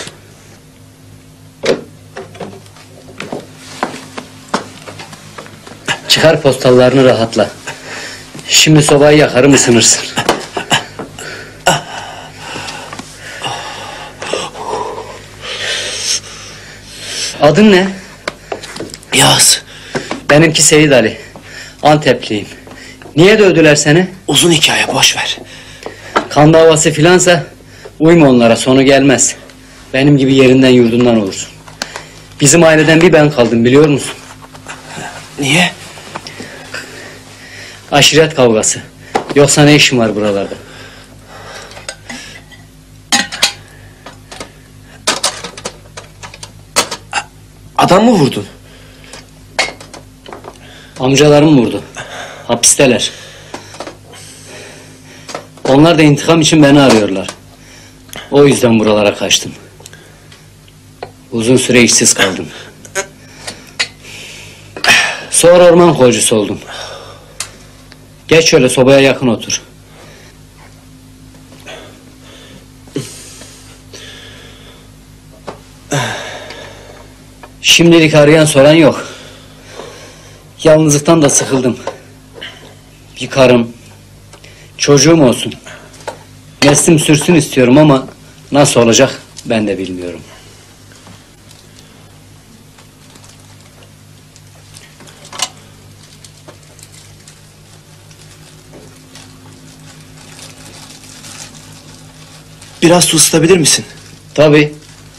Çıkar postallarını rahatla. Şimdi sobayı yakarım ısınırsın. Adın ne? Yağız. Benimki Seyit Ali. Antepliyim. Niye dövdüler seni? Uzun hikaye, boş ver. Kan davası filansa uyma onlara, sonu gelmez. Benim gibi yerinden yurdundan olursun. Bizim aileden bir ben kaldım, biliyor musun? Niye? Aşiret kavgası. Yoksa ne işim var buralarda? Adam mı vurdun? Amcalarım vurdu. Hapisteler. Onlar da intikam için beni arıyorlar. O yüzden buralara kaçtım. Uzun süre işsiz kaldım. Sonra orman koyucusu oldum. Geç şöyle sobaya yakın otur. Şimdilik arayan soran yok. Yalnızlıktan da sıkıldım. Bir karım, çocuğum olsun. Neslim sürsün istiyorum ama nasıl olacak ben de bilmiyorum. Biraz su ısıtabilir misin? Tabii.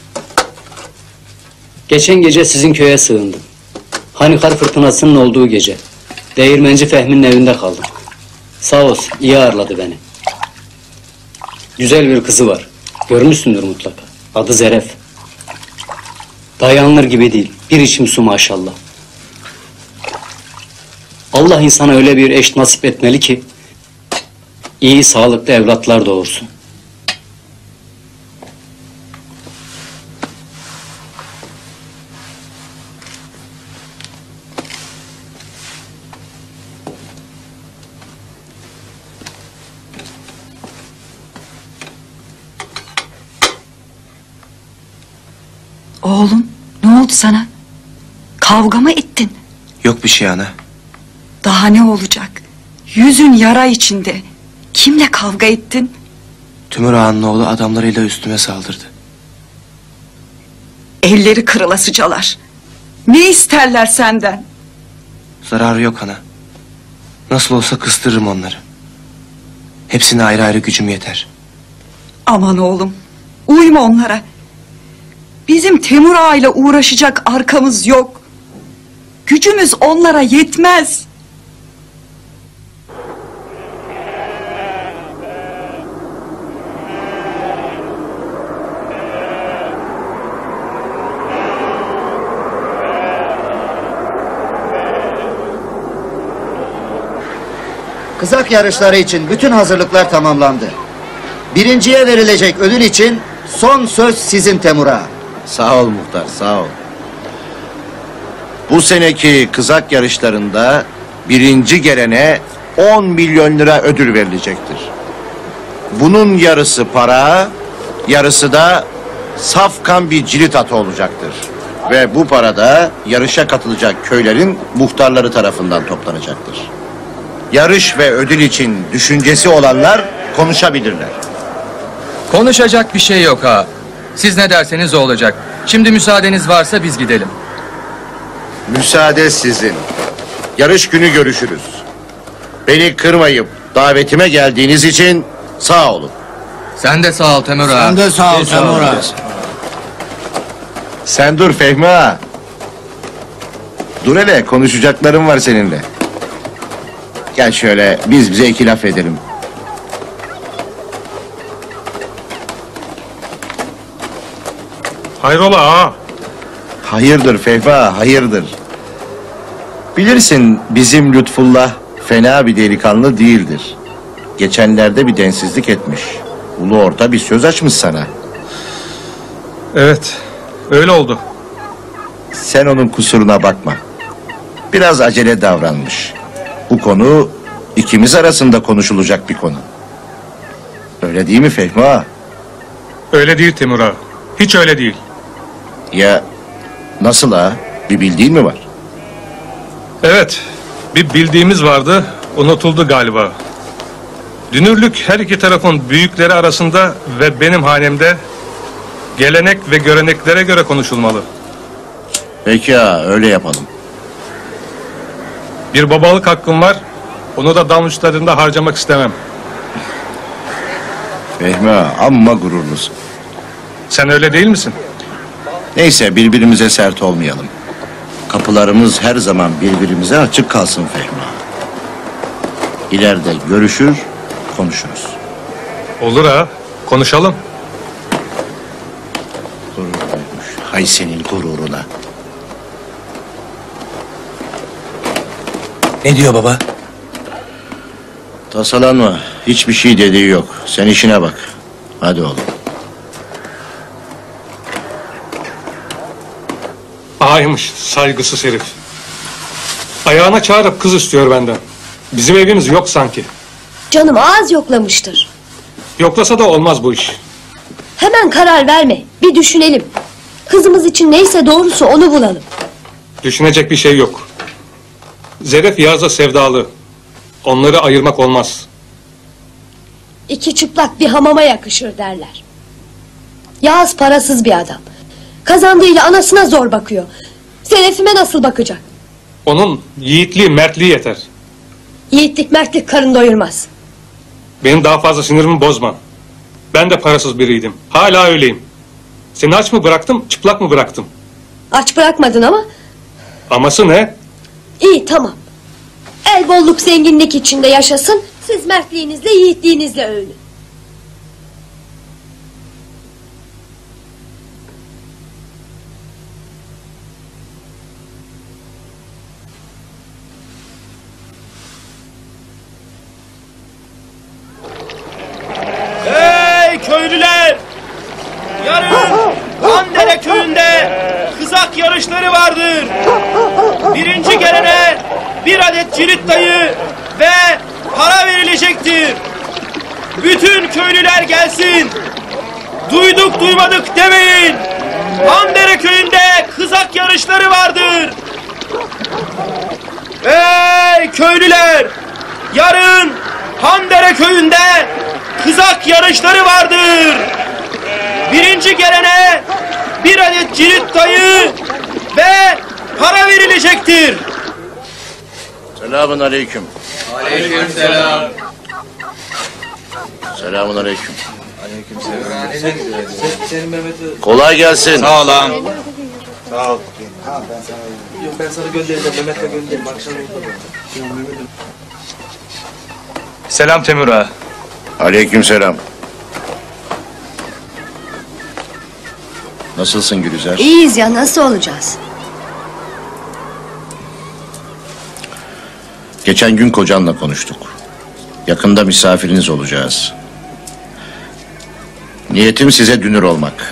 Geçen gece sizin köye sığındım. Hani kar fırtınasının olduğu gece. Değirmenci Fehmi'nin evinde kaldım. Sağ olsun, iyi ağırladı beni. Güzel bir kızı var. Görmüşsündür mutlaka. Adı Zeref. Dayanılır gibi değil. Bir içim su maşallah. Allah insana öyle bir eş nasip etmeli ki iyi sağlıklı evlatlar doğursun. Oğlum, ne oldu sana? Kavga mı ettin? Yok bir şey ana. Daha ne olacak? Yüzün yara içinde. Kimle kavga ettin? Tümür Ağa'nın oğlu adamlarıyla üstüme saldırdı. Elleri kırılasıcalar. Ne isterler senden? Zararı yok ana. Nasıl olsa kıstırırım onları. Hepsine ayrı ayrı gücüm yeter. Aman oğlum, uyma onlara. Bizim Temur Ağa ile uğraşacak arkamız yok. Gücümüz onlara yetmez. Kızak yarışları için bütün hazırlıklar tamamlandı. Birinciye verilecek ödül için son söz sizin Temur Ağa. Sağ ol muhtar, sağ ol. Bu seneki kızak yarışlarında birinci gelene 10 milyon lira ödül verilecektir. Bunun yarısı para, yarısı da safkan bir cirit atı olacaktır. Ve bu para da yarışa katılacak köylerin muhtarları tarafından toplanacaktır. Yarış ve ödül için düşüncesi olanlar konuşabilirler. Konuşacak bir şey yok ha. Siz ne derseniz o olacak. Şimdi müsaadeniz varsa biz gidelim. Müsaade sizin. Yarış günü görüşürüz. Beni kırmayıp davetime geldiğiniz için sağ olun. Sen de sağ ol Temur Ağa. Sen de sağ ol Temur Ağa. Sen dur Fehmi Ağa. Dur hele, konuşacaklarım var seninle. Gel şöyle biz bize iki laf edelim. Hayrola ağa? Hayırdır Fehmi Ağa, hayırdır. Bilirsin bizim Lütfullah fena bir delikanlı değildir. Geçenlerde bir densizlik etmiş. Ulu orta bir söz açmış sana. Evet, öyle oldu. Sen onun kusuruna bakma. Biraz acele davranmış. Bu konu ikimiz arasında konuşulacak bir konu. Öyle değil mi Fehmi Ağa? Öyle değil Temur Ağa. Hiç öyle değil. Ya nasıl ağa? Bir bildiğin mi var? Evet, bir bildiğimiz vardı, unutuldu galiba. Dünürlük her iki tarafın büyükleri arasında ve benim hanemde gelenek ve göreneklere göre konuşulmalı. Peki ağa, öyle yapalım. Bir babalık hakkım var, onu da dam üstlerinde harcamak istemem. Fehmi ağa, amma gururlusun. Sen öyle değil misin? Neyse, birbirimize sert olmayalım. Kapılarımız her zaman birbirimize açık kalsın Fehmi ağa. İleride görüşür, konuşuruz. Olur ha, konuşalım. Gururluymuş. Hay senin gururuna. Ne diyor baba? Tasalanma. Hiçbir şey dediği yok. Sen işine bak. Hadi oğlum. Ağaymış, saygısız herif. Ayağına çağırıp kız istiyor benden. Bizim evimiz yok sanki. Canım ağız yoklamıştır. Yoklasa da olmaz bu iş. Hemen karar verme. Bir düşünelim. Kızımız için neyse doğrusu onu bulalım. Düşünecek bir şey yok. Zeref Yağız'a sevdalı. Onları ayırmak olmaz. İki çıplak bir hamama yakışır derler. Yağız parasız bir adam. Kazandığıyla anasına zor bakıyor. Zerefime nasıl bakacak? Onun yiğitliği, mertliği yeter. Yiğitlik mertlik karın doyurmaz. Benim daha fazla sinirimi bozma. Ben de parasız biriydim. Hala öyleyim. Seni aç mı bıraktım, çıplak mı bıraktım? Aç bırakmadın ama. Aması ne? İyi tamam. El bolluk zenginlik içinde yaşasın. Siz mertliğinizle yiğitliğinizle övünün. yarışları vardır. Birinci gelene bir adet cirit dayı ve para verilecektir. Bütün köylüler gelsin. Duyduk duymadık demeyin. Handere köyünde kızak yarışları vardır. Ey köylüler! Yarın Handere köyünde kızak yarışları vardır. Birinci gelene bir adet cirit dayı ve para verilecektir. Selamun aleyküm. Aleykümselam. Selamun aleyküm. Senin Kolay gelsin. Sağ ol ağam. Sağ ol. Yok ben sana göndereceğim. Mehmet'le göndereyim. Akşam Selam Temur ağa. Aleyküm selam. Nasılsın Gülüzer? İyiyiz ya, nasıl olacağız? Geçen gün kocanla konuştuk. Yakında misafiriniz olacağız. Niyetim size dünür olmak.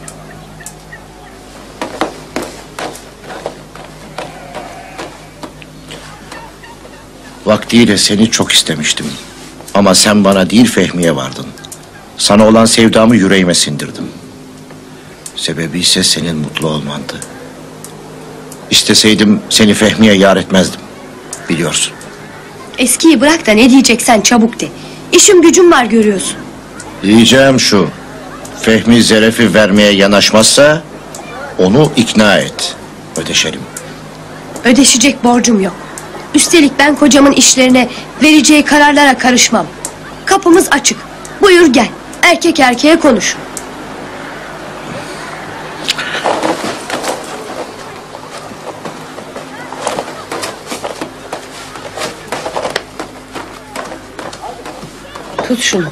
Vaktiyle seni çok istemiştim. Ama sen bana değil Fehmi'ye vardın. Sana olan sevdamı yüreğime sindirdim. Sebebi ise senin mutlu olmandı. İsteseydim seni Fehmi'ye yar etmezdim. Biliyorsun. Eskiyi bırak da ne diyeceksen çabuk de. İşim gücüm var görüyorsun. Diyeceğim şu. Fehmi Zeref'i vermeye yanaşmazsa onu ikna et. Ödeşelim. Ödeşecek borcum yok. Üstelik ben kocamın işlerine, vereceği kararlara karışmam. Kapımız açık. Buyur gel. Erkek erkeğe konuş. Tut şunu.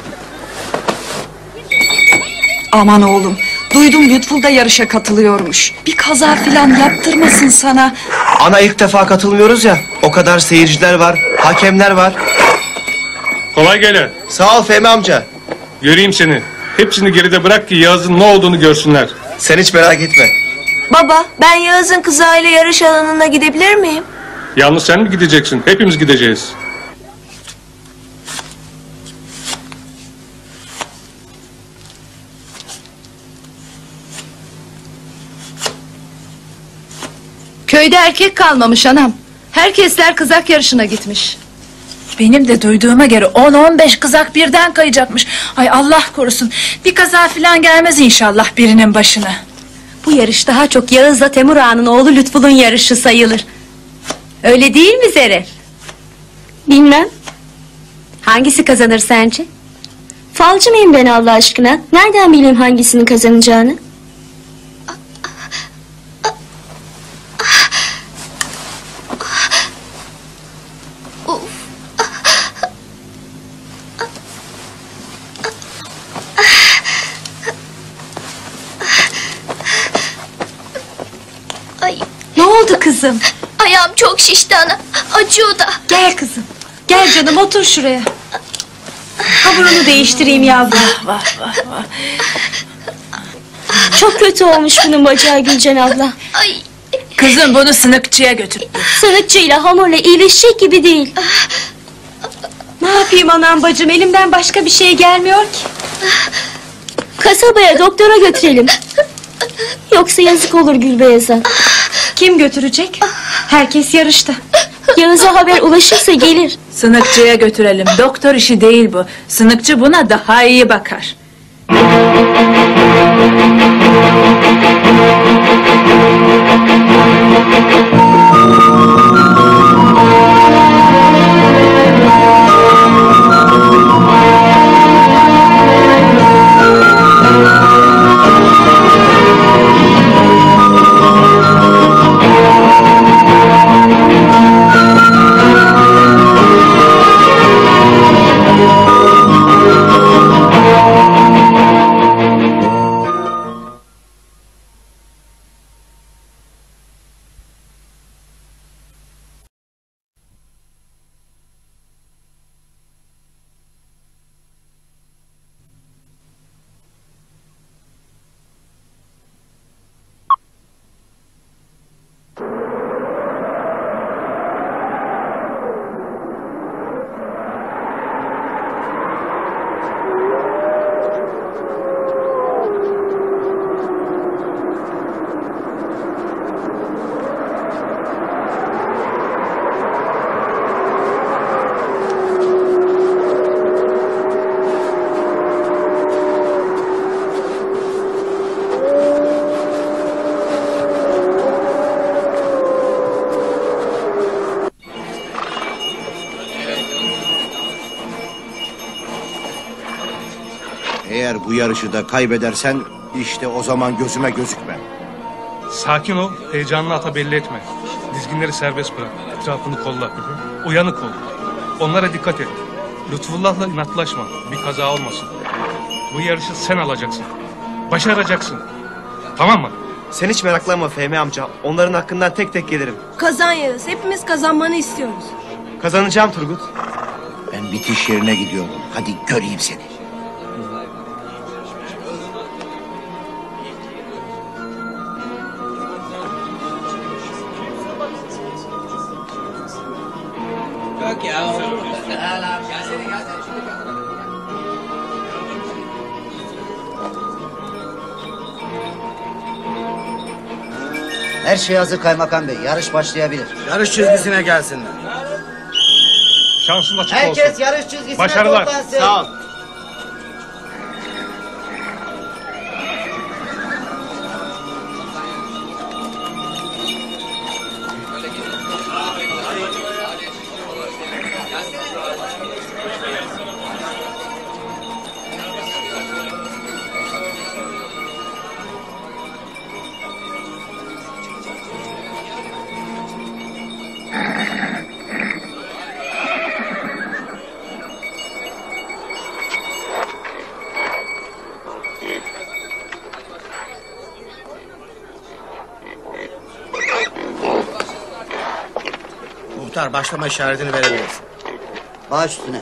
Aman oğlum, duydum Lütful da yarışa katılıyormuş. Bir kaza filan yaptırmasın sana. Ana ilk defa katılmıyoruz ya. O kadar seyirciler var, hakemler var. Kolay gele. Sağ ol Fehmi amca. Göreyim seni. Hepsini geride bırak ki Yağız'ın ne olduğunu görsünler. Sen hiç merak etme. Baba, ben Yağız'ın kızağıyla yarış alanına gidebilir miyim? Yalnız sen mi gideceksin? Hepimiz gideceğiz. Köyde erkek kalmamış anam. Herkesler kızak yarışına gitmiş. Benim de duyduğuma göre 10-15 kızak birden kayacakmış. Ay Allah korusun. Bir kaza falan gelmez inşallah birinin başına. Bu yarış daha çok Yağız'la Temur Ağa'nın oğlu Lütful'un yarışı sayılır. Öyle değil mi Zeref? Bilmem. Hangisi kazanır sence? Falcı mıyım ben Allah aşkına? Nereden bileyim hangisinin kazanacağını? Ay, Ne oldu kızım? ayağım çok şişti ana. Acıyor da. Gel kızım. Gel canım otur şuraya. Hamurunu değiştireyim yavrum. Çok kötü olmuş bunun bacağı Gülcan abla. Ay, Kızım bunu sınıkçıya götür. Sınıkçıyla hamurla iyileşecek gibi değil. Ne yapayım anam bacım, elimden başka bir şey gelmiyor ki. Kasabaya doktora götürelim. Yoksa yazık olur Gülbeyaz'a. Kim götürecek? Herkes yarışta. Yağız'a haber ulaşırsa gelir. Sınıkçıya götürelim. Doktor işi değil bu. Sınıkçı buna daha iyi bakar. Eğer bu yarışı da kaybedersen işte o zaman gözüme gözükme. Sakin ol, heyecanını ata belli etme. Dizginleri serbest bırak, etrafını kolla. Uyanık ol. Onlara dikkat et. Lütfullah'la inatlaşma, bir kaza olmasın. Bu yarışı sen alacaksın. Başaracaksın. Tamam mı? Sen hiç meraklanma Fehmi amca. Onların hakkından tek tek gelirim. Kazan Yağız. Hepimiz kazanmanı istiyoruz. Kazanacağım Turgut. Ben bitiş yerine gidiyorum. Hadi göreyim seni. Yok ya. Her şey hazır kaymakam bey. Yarış başlayabilir. Yarış çizgisine gelsinler. Şansın açık olsun. Herkes yarış çizgisine Başarılar. toplansın. Sağ ol. Muhtar başlama işaretini verebilirsin. Baş üstüne.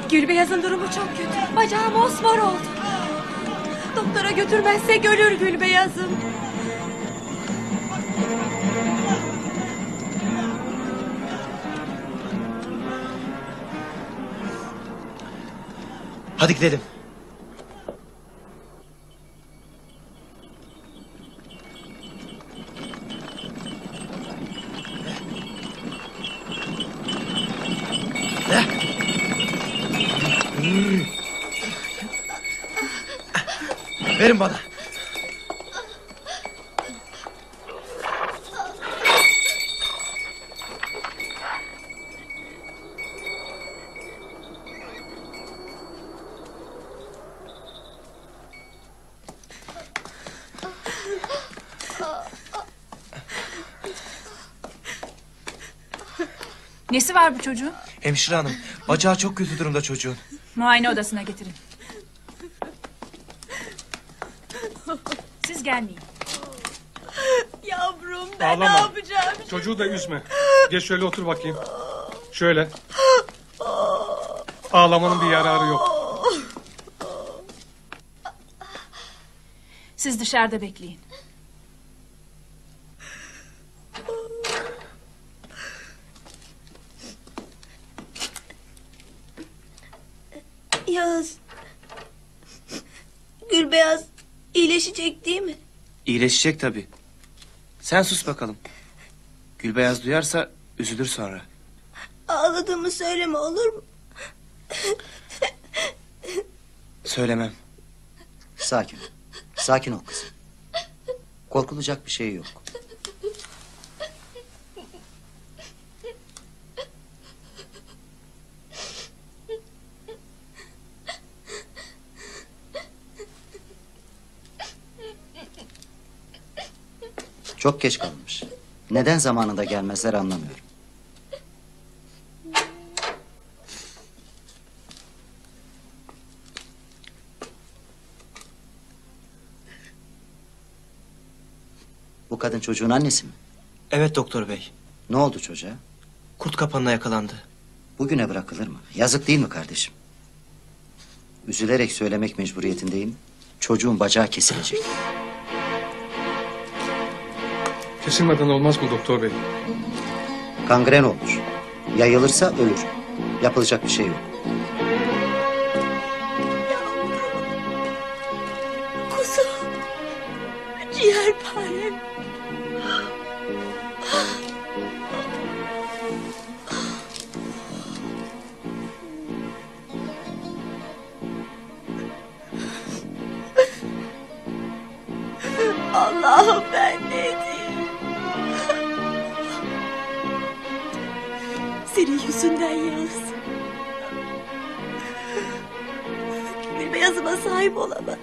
Gülbeyaz'ın durumu çok kötü. Bacağı mosmor oldu. Doktora götürmezsek ölür Gülbeyaz'ım. Hadi gidelim. Verin bana. Nesi var bu çocuğun? Hemşire hanım, bacağı çok kötü durumda çocuğun. Muayene odasına getirin. Siz gelmeyin. Yavrum ben ne yapacağım? Çocuğu da üzme. Geç şöyle otur bakayım. Şöyle. Ağlamanın bir yararı yok. Siz dışarıda bekleyin. Yağız. Gülbeyaz iyileşecek değil mi? İyileşecek tabii. Sen sus bakalım. Gülbeyaz duyarsa üzülür sonra. Ağladığımı söyleme olur mu? Söylemem. Sakin. Sakin ol kızım. Korkulacak bir şey yok. Çok geç kalınmış. Neden zamanında gelmezler anlamıyorum. Bu kadın çocuğun annesi mi? Evet doktor bey. Ne oldu çocuğa? Kurt kapanına yakalandı. Bugüne bırakılır mı? Yazık değil mi kardeşim? Üzülerek söylemek mecburiyetindeyim. Çocuğun bacağı kesilecek. Kesilmeden olmaz mı doktor bey? Kangren olur. Yayılırsa ölür. Yapılacak bir şey yok. Kuzum. Ciğerparem. Allah'ım ben ne diyeyim? Senin yüzünden Yağız. Gülbeyazıma sahip olamadım.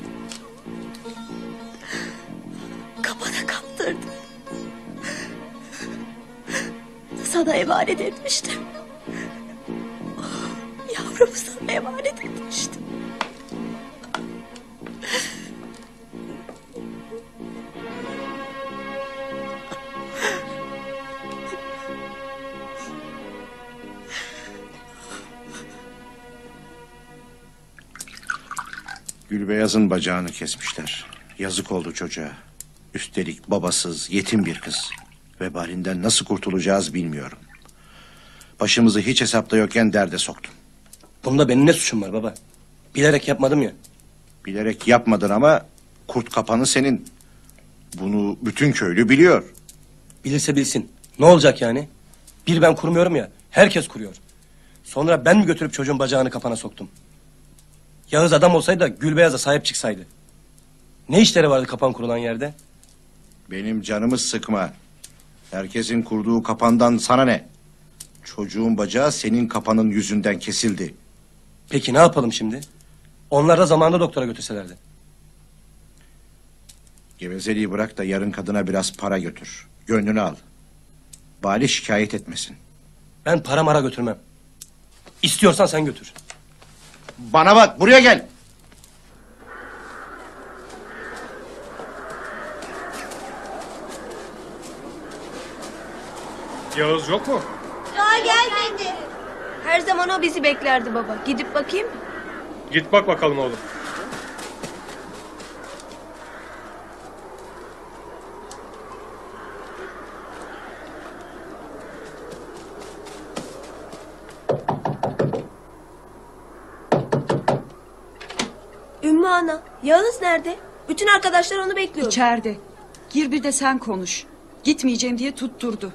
Kapana kaptırdım. Sana emanet etmiştim. Yavrumu sana emanet etmiştim. Gülbeyaz'ın bacağını kesmişler. Yazık oldu çocuğa. Üstelik babasız, yetim bir kız. Vebalinden nasıl kurtulacağız bilmiyorum. Başımızı hiç hesapta yokken derde soktum. Bunda benim ne suçum var baba? Bilerek yapmadım ya. Bilerek yapmadın ama kurt kapanı senin. Bunu bütün köylü biliyor. Bilirse bilsin. Ne olacak yani? Bir ben kurmuyorum ya. Herkes kuruyor. Sonra ben mi götürüp çocuğun bacağını kapana soktum? Yağız adam olsaydı da Gülbeyaz'a sahip çıksaydı. Ne işleri vardı kapan kurulan yerde? Benim canımı sıkma. Herkesin kurduğu kapandan sana ne? Çocuğun bacağı senin kapanın yüzünden kesildi. Peki ne yapalım şimdi? Onlar da zamanında doktora götürselerdi. Gevezeliği bırak da yarın kadına biraz para götür. Gönlünü al. Bali şikayet etmesin. Ben para mara götürmem. İstiyorsan sen götür. Bana bak, buraya gel. Yağız yok mu? Daha gelmedi. Her zaman o bizi beklerdi baba. Gidip bakayım mı? Git bak bakalım oğlum. Ümmü ana, Yağız nerede? Bütün arkadaşlar onu bekliyor. İçeride. Gir bir de sen konuş. Gitmeyeceğim diye tutturdu.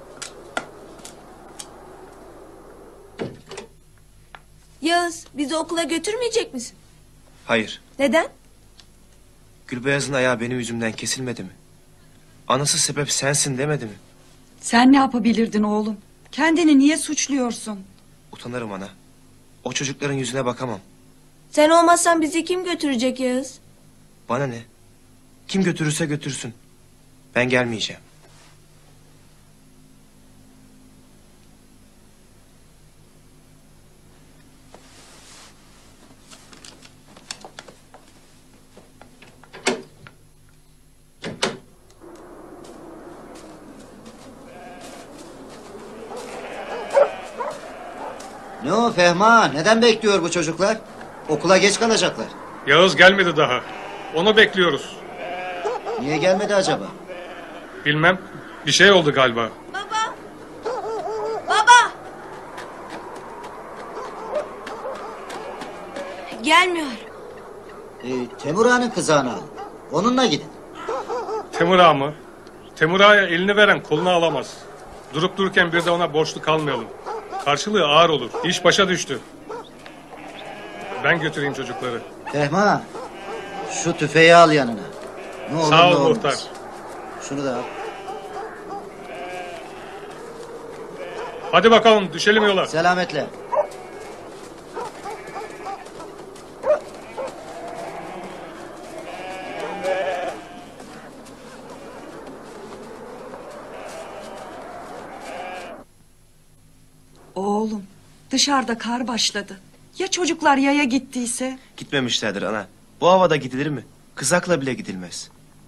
Yağız, bizi okula götürmeyecek misin? Hayır. Neden? Gülbeyaz'ın ayağı benim yüzümden kesilmedi mi? Anası sebep sensin demedi mi? Sen ne yapabilirdin oğlum? Kendini niye suçluyorsun? Utanırım ana. O çocukların yüzüne bakamam. Sen olmazsan bizi kim götürecek Yağız? Bana ne? Kim götürürse götürsün. Ben gelmeyeceğim. Ne o Fehma? Neden bekliyor bu çocuklar? Okula geç kalacaklar. Yağız gelmedi daha. Onu bekliyoruz. Niye gelmedi acaba? Bilmem. Bir şey oldu galiba. Baba! Gelmiyor. Temur Ağa'nın kızağını al. Onunla gidin. Temur Ağa mı? Temur Ağa'ya elini veren kolunu alamaz. Durup dururken bir de ona borçlu kalmayalım. Karşılığı ağır olur. İş başa düştü. Ben götüreyim çocukları. Fehma, şu tüfeği al yanına. Ne olur Sağ ol ne olmaz. muhtar. Şunu da al. Hadi bakalım düşelim yola. Selametle. Oğlum, dışarıda kar başladı. Ya çocuklar yaya gittiyse? Gitmemişlerdir ana. Bu havada gidilir mi? Kızakla bile gidilmez.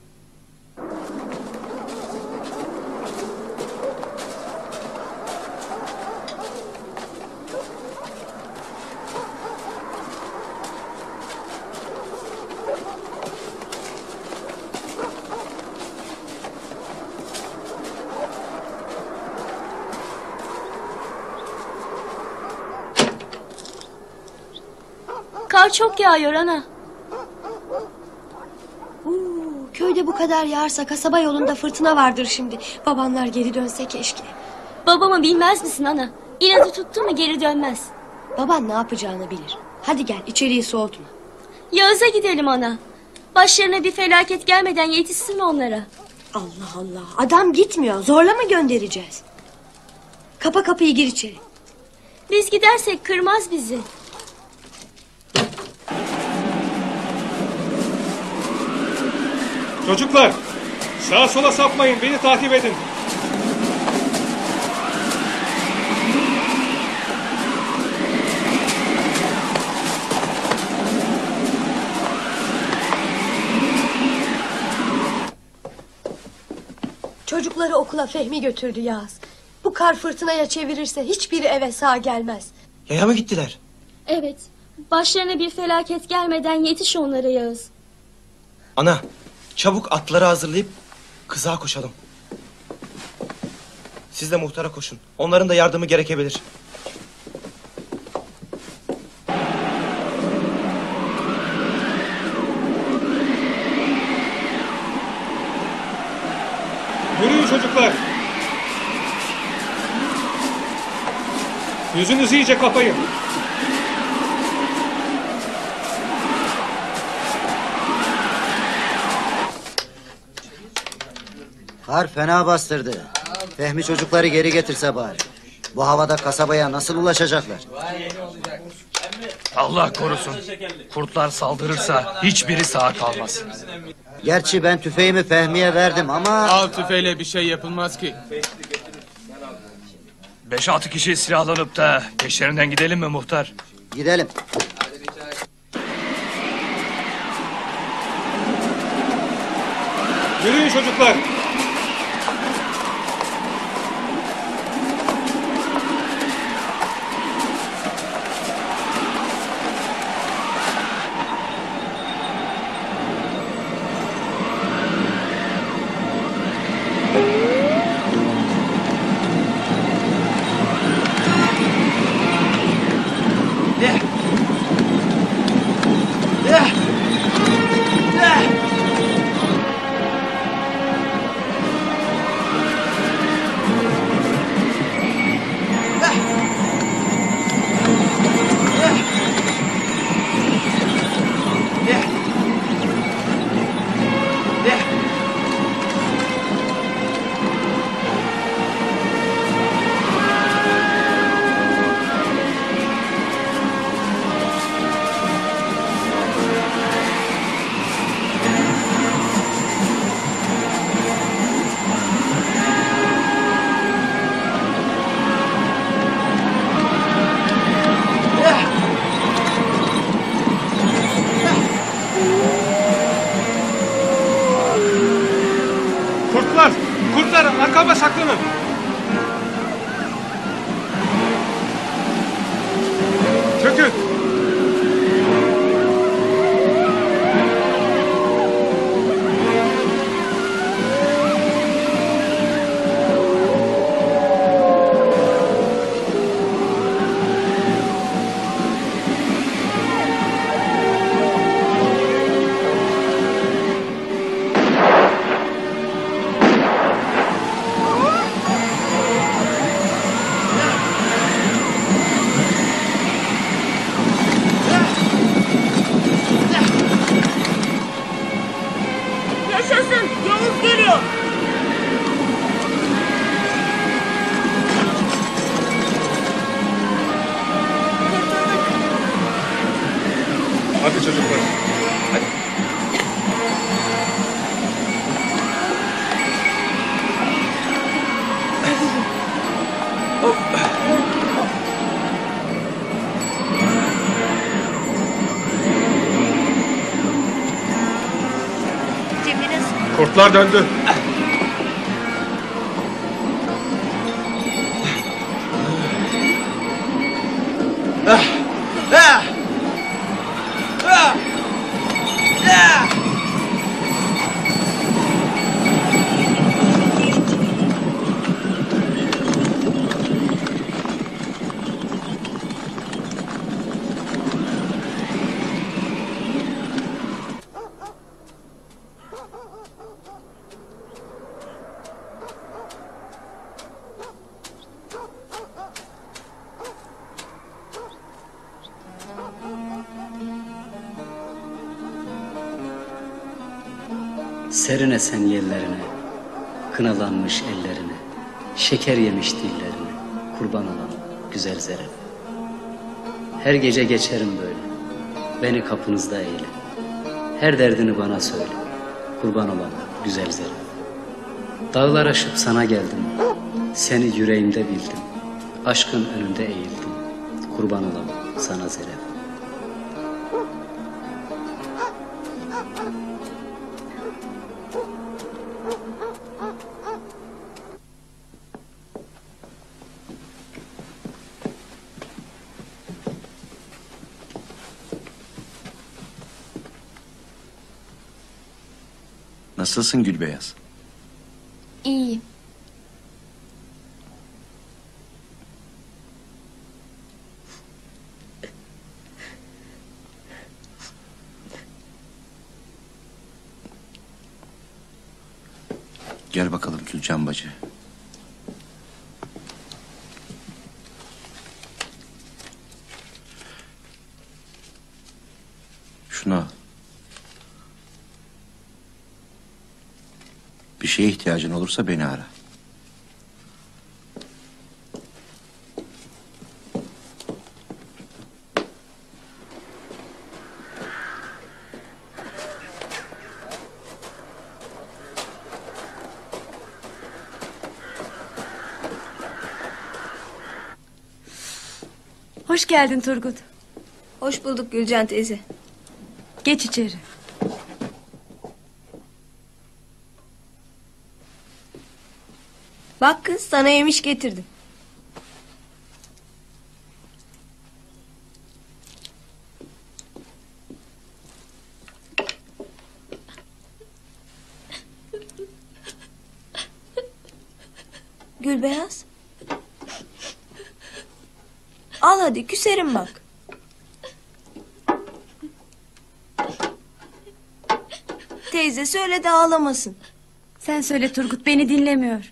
Kar çok yağıyor ana. Köyde bu kadar yağarsa kasaba yolunda fırtına vardır şimdi. Babanlar geri dönse keşke. Babamı bilmez misin ana? İnadı tuttu mu geri dönmez. Baban ne yapacağını bilir. Hadi gel içeriği soğutma. Yağız'a gidelim ana. Başlarına bir felaket gelmeden yetişsin onlara. Allah Allah, adam gitmiyor. Zorla mı göndereceğiz? Kapa kapıyı, gir içeri. Biz gidersek kırmaz bizi. Çocuklar sağa sola sapmayın, beni takip edin. Çocukları okula Fehmi götürdü Yağız. Bu kar fırtınaya çevirirse hiçbiri eve sağ gelmez. Yaya mı gittiler? Evet. Başlarına bir felaket gelmeden yetiş onlara Yağız. Ana, çabuk atları hazırlayıp kızağa koşalım. Siz de muhtara koşun. Onların da yardımı gerekebilir. Yürüyün çocuklar. Yüzünüzü iyice kapayın. Kar fena bastırdı. Fehmi çocukları geri getirse bari. Bu havada kasabaya nasıl ulaşacaklar? Allah korusun. Kurtlar saldırırsa hiçbiri sağ kalmaz. Gerçi ben tüfeğimi Fehmi'ye verdim ama... Al tüfeğiyle bir şey yapılmaz ki. 5-6 kişi silahlanıp da peşlerinden gidelim mi muhtar? Gidelim. Yürüyün çocuklar. saklanın. Çökün. Yaşasın! Yavuz geliyor! Hadi çocuklar. Hadi. Kurtlar döndü. Serin esen yerlerine, kınalanmış ellerine, şeker yemiş dillerine, kurban olan güzel Zeref. Her gece geçerim böyle, beni kapınızda eyle. Her derdini bana söyle, kurban olan güzel Zeref. Dağlar aşıp sana geldim, seni yüreğimde bildim. Aşkın önünde eğildim, kurban olan sana Zeref. Nasılsın Gülbeyaz? İyiyim. Gel bakalım Gülcan bacı. Şunu al. Bir şeye ihtiyacın olursa beni ara. Hoş geldin Turgut. Hoş bulduk Gülcan teyze. Geç içeri. Bak kız sana yemiş getirdim. Gülbeyaz. Al hadi küserim bak. Teyze söyle de ağlamasın. Sen söyle Turgut, beni dinlemiyor.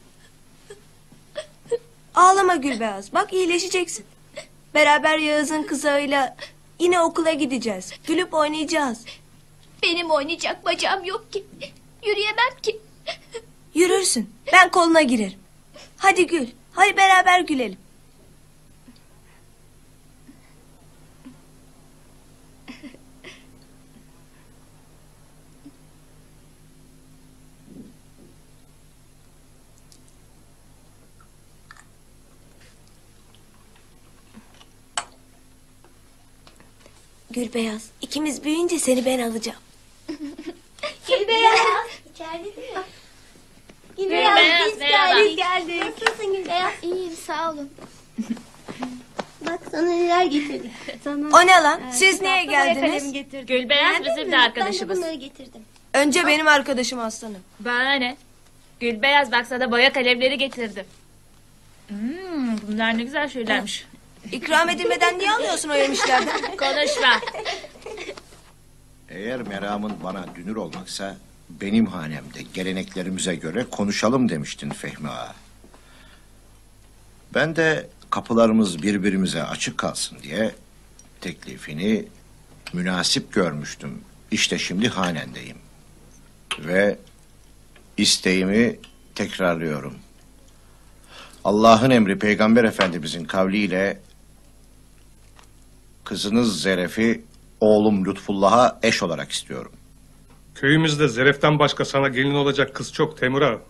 Ağlama Gülbeyaz. Bak iyileşeceksin. Beraber Yağız'ın kızağıyla yine okula gideceğiz. Gülüp oynayacağız. Benim oynayacak bacağım yok ki. Yürüyemem ki. Yürürsün. Ben koluna girerim. Hadi gül. Hadi beraber gülelim. Gülbeyaz, ikimiz büyüyünce seni ben alacağım. Gülbeyaz. İçeride değil mi? Gülbeyaz, biz geldik. Nasılsın Gülbeyaz? İyiyim, sağ olun. Bak sana neler getirdim. O ne lan? Siz niye geldiniz? Gülbeyaz bizim de arkadaşımız. Ben de bunları getirdim. Önce benim arkadaşım aslanım. Bana ne? Gülbeyaz bak sana boya kalemleri getirdim. Bunlar ne güzel şeylermiş. İkram edilmeden niye alıyorsun o yemişlerden? Konuşma. Eğer meramın bana dünür olmaksa benim hanemde geleneklerimize göre konuşalım demiştin Fehmi Ağa. Ben de kapılarımız birbirimize açık kalsın diye teklifini münasip görmüştüm. İşte şimdi hanendeyim. Ve isteğimi tekrarlıyorum. Allah'ın emri Peygamber Efendimizin kavliyle kızınız Zeref'i oğlum Lütfullah'a eş olarak istiyorum. Köyümüzde Zeref'ten başka sana gelin olacak kız çok Temur Ağa.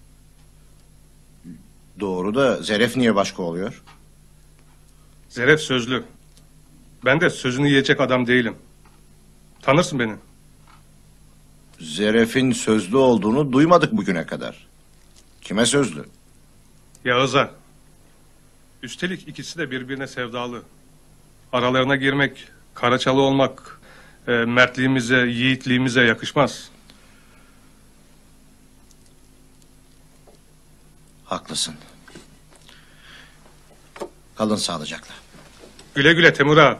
Doğru da Zeref niye başka oluyor? Zeref sözlü. Ben de sözünü yiyecek adam değilim. Tanırsın beni. Zeref'in sözlü olduğunu duymadık bugüne kadar. Kime sözlü? Yağız'a. Üstelik ikisi de birbirine sevdalı. Aralarına girmek, Karaçalı olmak mertliğimize, yiğitliğimize yakışmaz. Haklısın. Kalın sağlıcakla. Güle güle Temur Ağa.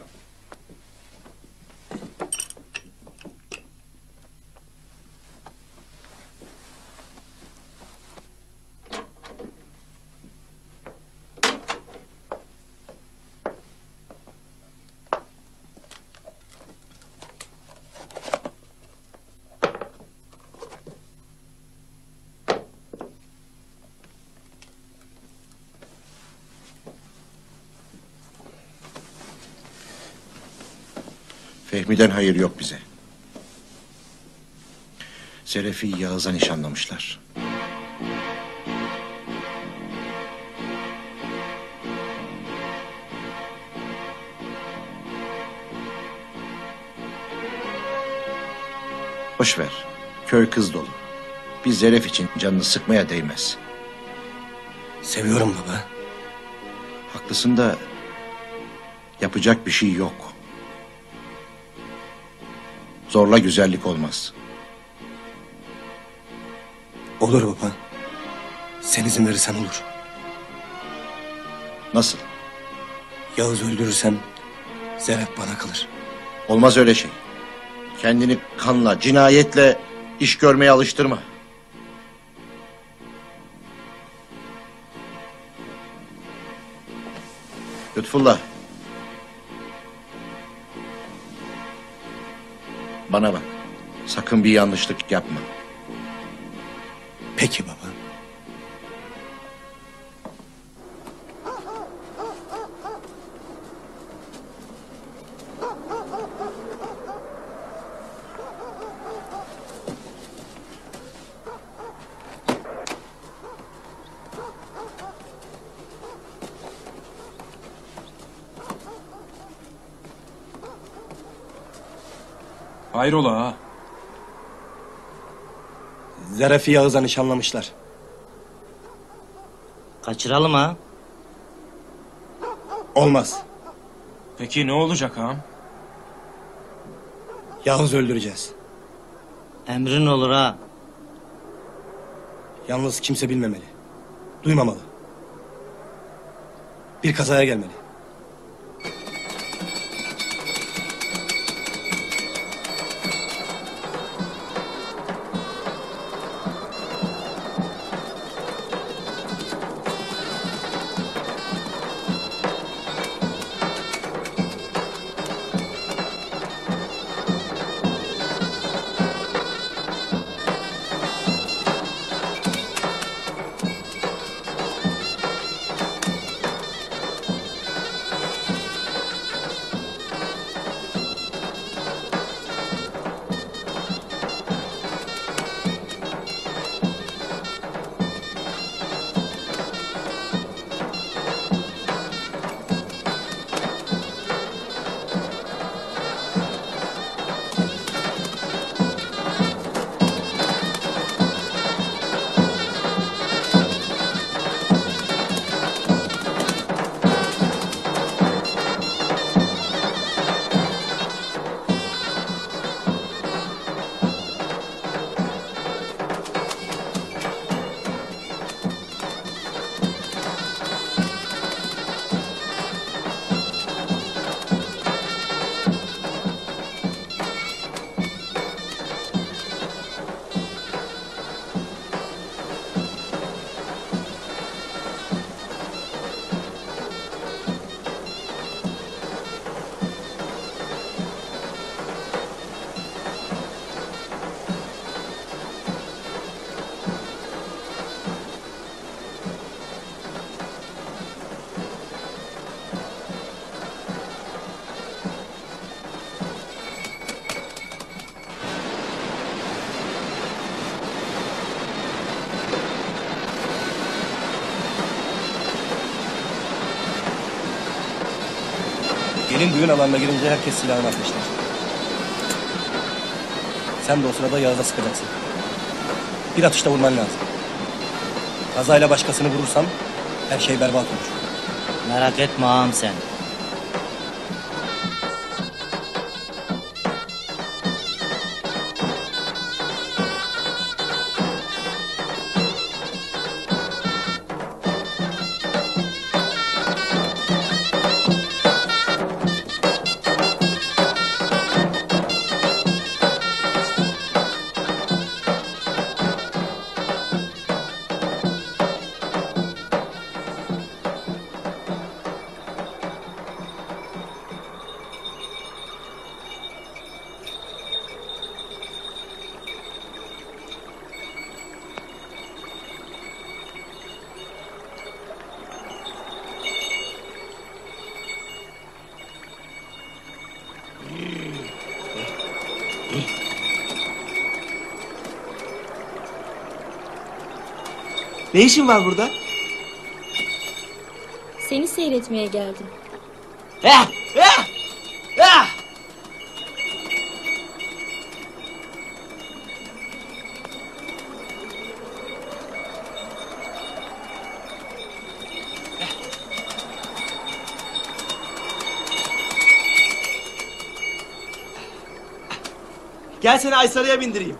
Fehmi'den hayır yok bize. Zeref'i Yağız'a nişanlamışlar. Boş ver. Köy kız dolu. Biz Zeref için canını sıkmaya değmez. Seviyorum baba. Haklısın da yapacak bir şey yok. Zorla güzellik olmaz. Olur baba. Sen izin verirsen olur. Nasıl? Yağız öldürürsem Zeref bana kalır. Olmaz öyle şey. Kendini kanla, cinayetle iş görmeye alıştırma. Lütfullah. Bana bak. Sakın bir yanlışlık yapma. Peki baba. Hayrola ha? Zeref'i Yağız'a nişanlamışlar. Kaçıralım ha? Olmaz. Peki ne olacak ha? Yağız öldüreceğiz. Emrin olur ha. Yalnız kimse bilmemeli. Duymamalı. Bir kazaya gelmeli. Gelin düğün alanına girince herkes silahını atmışlar. Sen de o sırada Yağız'a sıkacaksın. Bir atışta vurman lazım. Kazayla başkasını vurursan her şey berbat olur. Merak etme ağam sen. Ne işin var burada? Seni seyretmeye geldim. Gel seni Aysarı'ya bindireyim.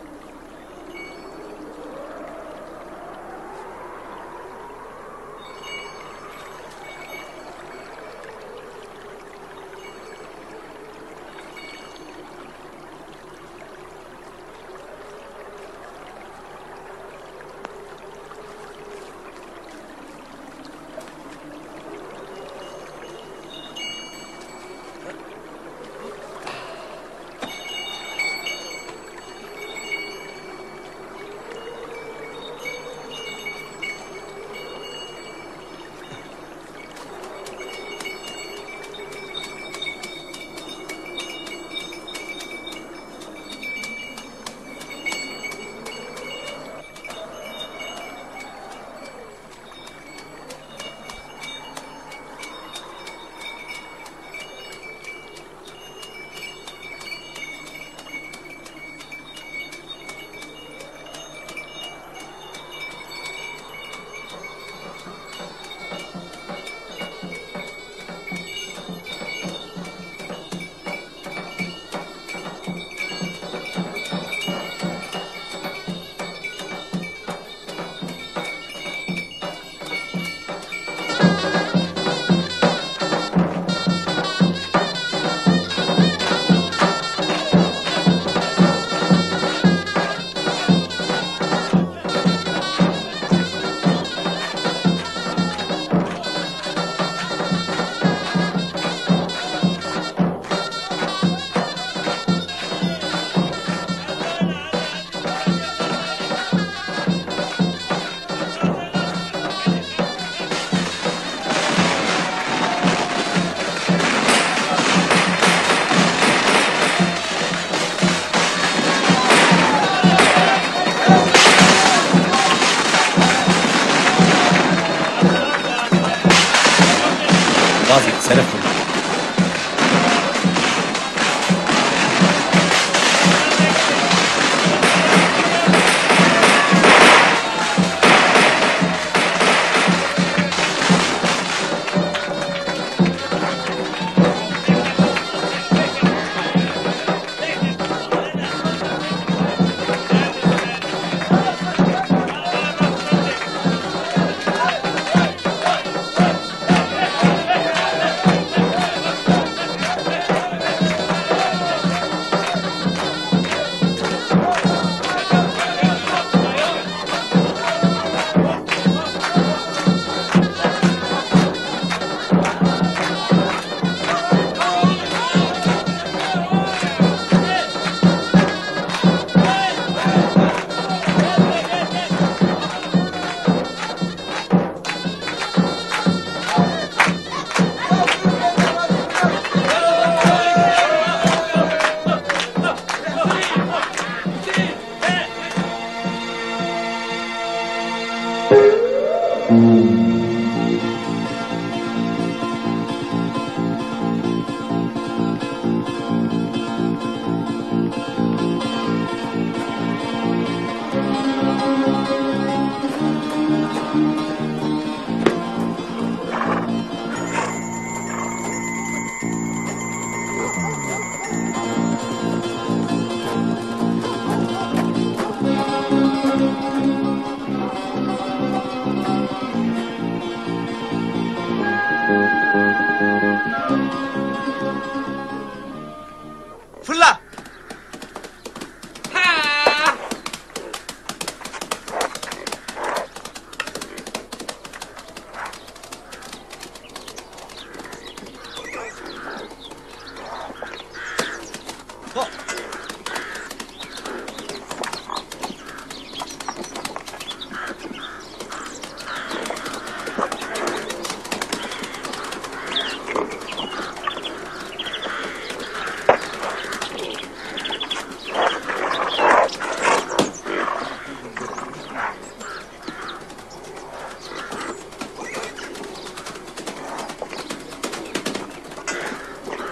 Vazgeç Serap.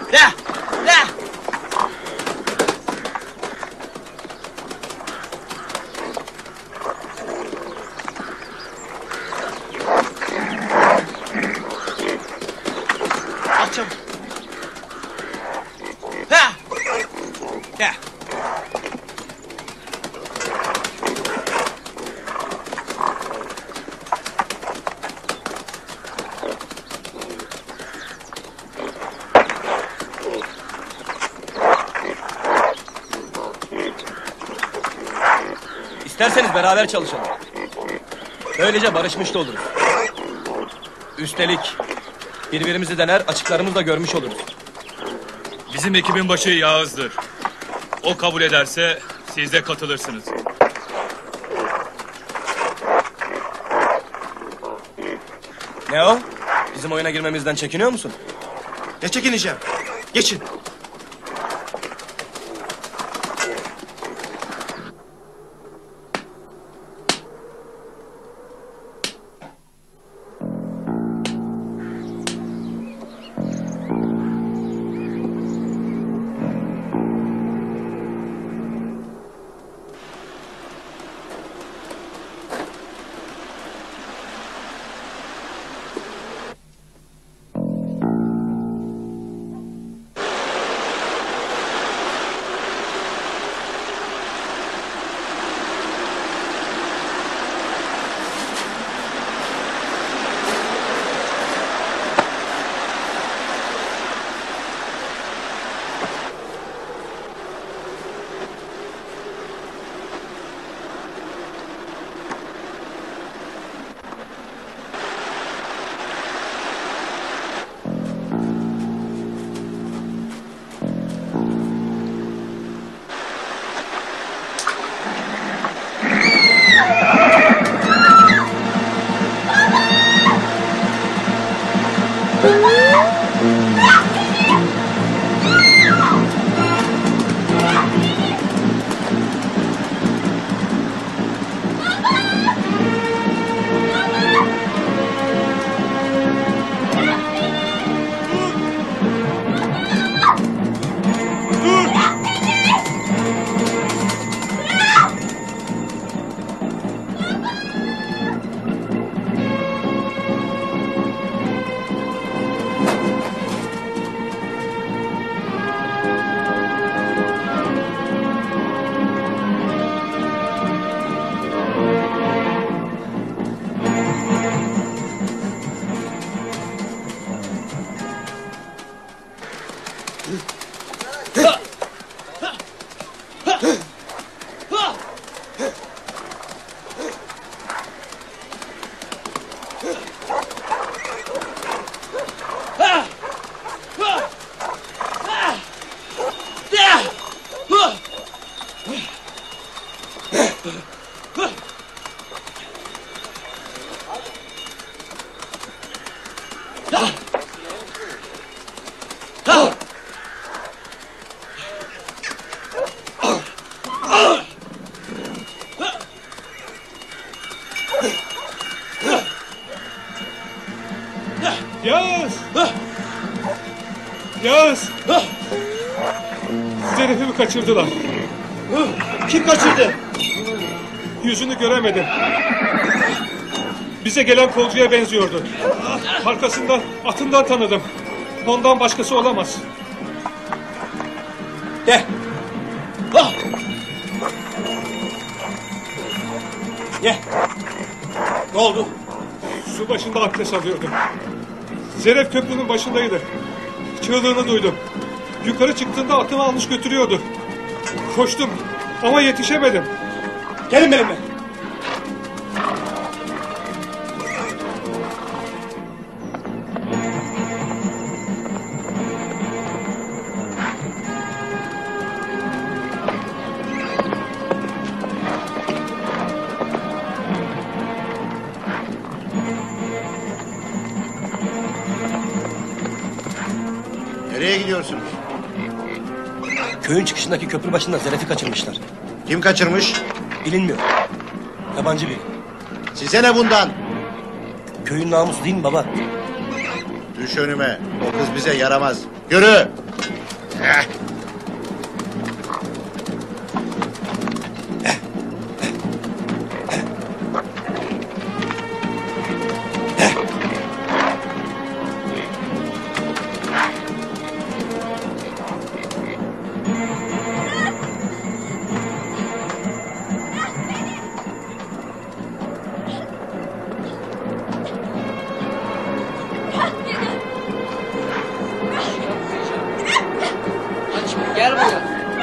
Aç çabuk. Ha! Ya. İsterseniz beraber çalışalım. Böylece barışmış da oluruz. Üstelik birbirimizi dener, açıklarımızı da görmüş oluruz. Bizim ekibin başı Yağız'dır. O kabul ederse siz de katılırsınız. Ne o? Bizim oyuna girmemizden çekiniyor musun? Ne çekineceğim? Geçin. Yağız! Yağız! Zerifimi kaçırdılar. Kim kaçırdı? Yüzünü göremedim. Bize gelen kolcuya benziyordu. Arkasından, atından tanıdım. Ondan başkası olamaz. Gel. Gel. Ne oldu? Su başında abdest alıyordum. Zeref köprünün başındaydı. Çığlığını duydum. Yukarı çıktığında atımı almış götürüyordu. Koştum ama yetişemedim. Gelin benimle. Nereye gidiyorsunuz? Köyün çıkışındaki köprü başında Zeref'i kaçırmışlar. Kim kaçırmış? Bilinmiyor. Yabancı biri. Size ne bundan? Köyün namusu değil mi baba? Düş önüme. O kız bize yaramaz. Yürü! Gel buraya.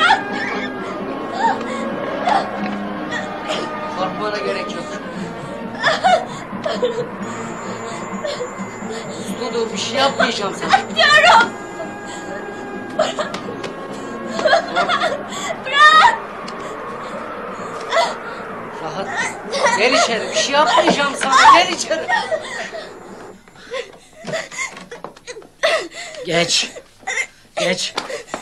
Korkmana gerek yok. Uslu dur, bir şey yapmayacağım sana. Diyorum. Bırak. Rahat. Gel içeri, bir şey yapmayacağım sana. Gel içeri. Geç. Geç.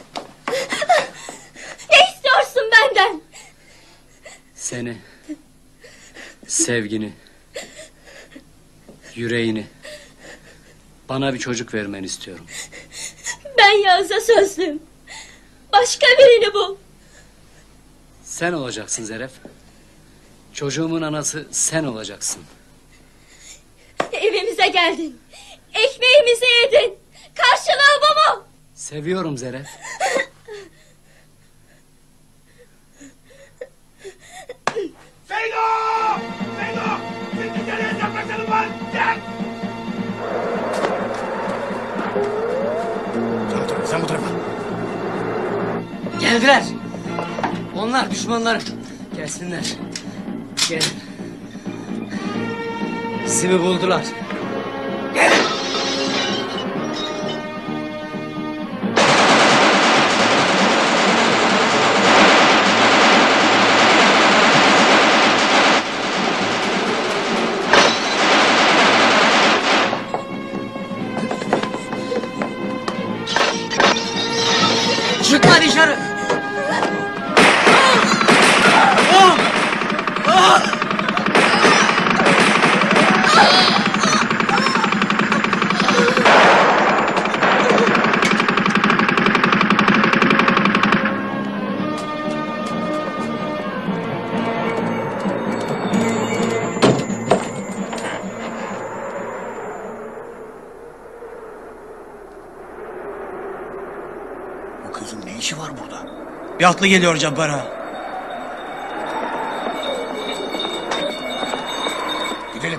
Ne istiyorsun benden? Seni, sevgini, yüreğini, bana bir çocuk vermeni istiyorum. Ben Yağız'a sözlüyüm. Başka birini bul. Sen olacaksın Zeref. Çocuğumun anası sen olacaksın. Evimize geldin. Ekmeğimizi yedin. Karşılığı bu mu? Seviyorum Zeref. Zeyno! Zeyno! Siz dışarıya yaklaşalım var. Gel! Sen bu tarafa. Geldiler. Onlar düşmanlarım. Gelsinler. Gelin. Sizi buldular. Gelin. Çıkma dışarı. Bu kızın ne işi var burada? Bir atlı geliyor Cabbar'a. Gidelim.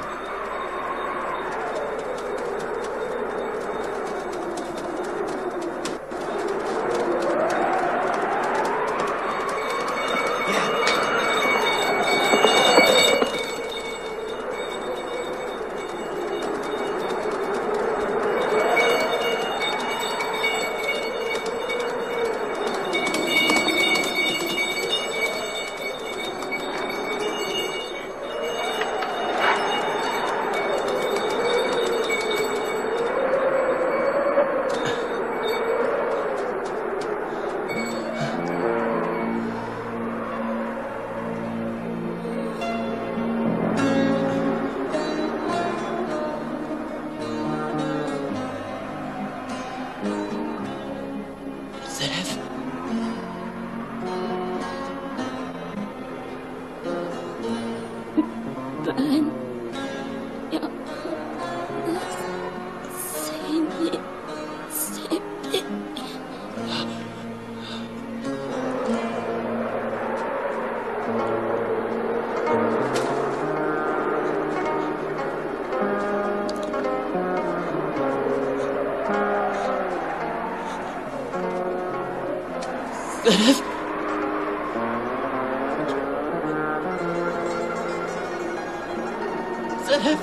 Ben ya seni sevdim. Zeref. Zeref.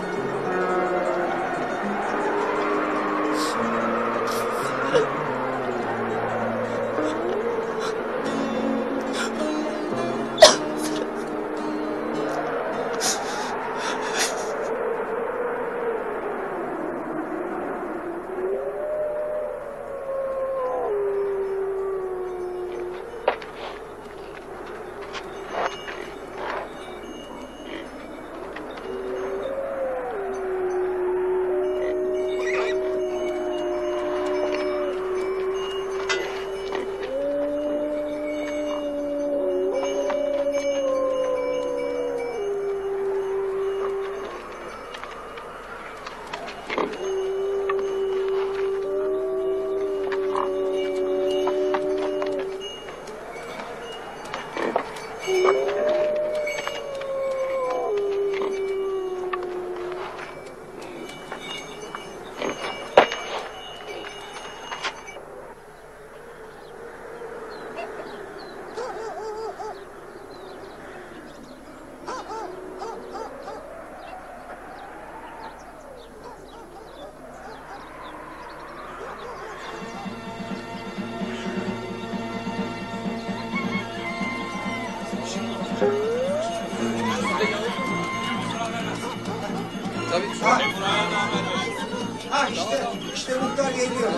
İşte muhtar geliyor.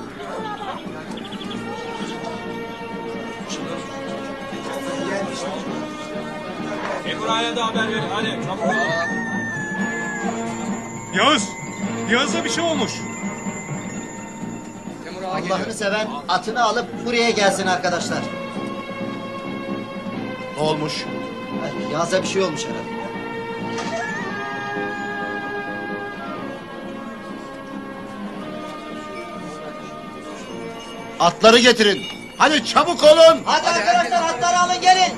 Emrah'a da haber verin hadi çabuk. Yağız'a bir şey olmuş. Allah'ını seven atını alıp buraya gelsin arkadaşlar. Ne olmuş? Yağız'a bir şey olmuş herhalde. Atları getirin. Hadi çabuk olun. Hadi arkadaşlar atları alın gelin.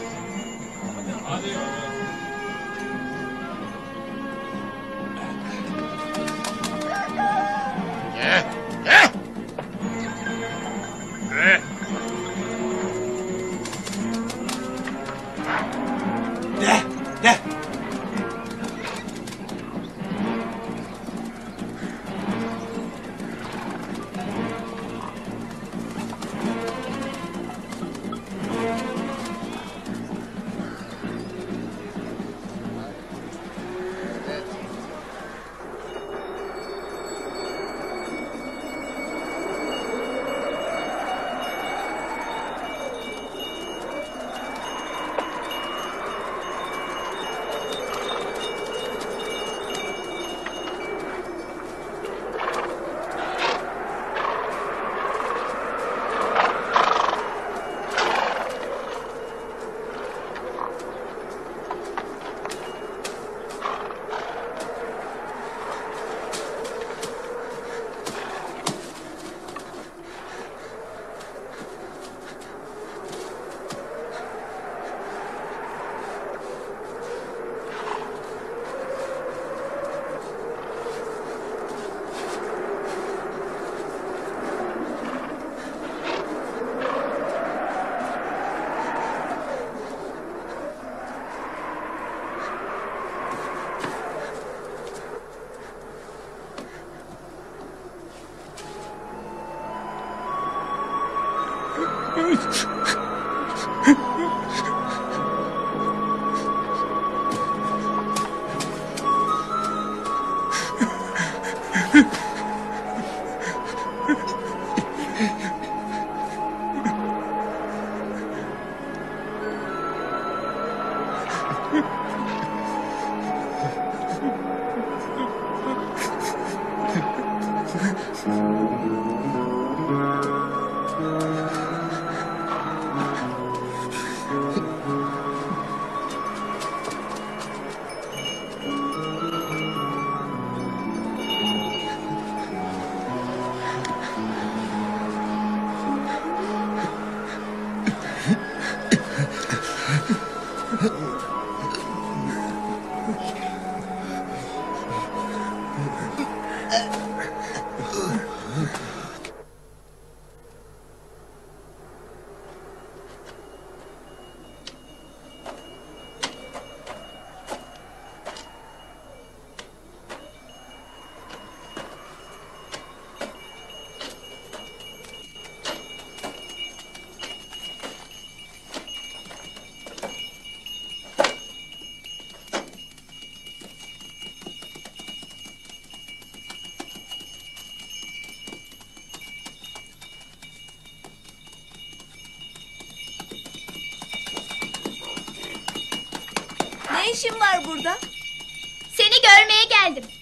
Ne işin var burada? Seni görmeye geldim.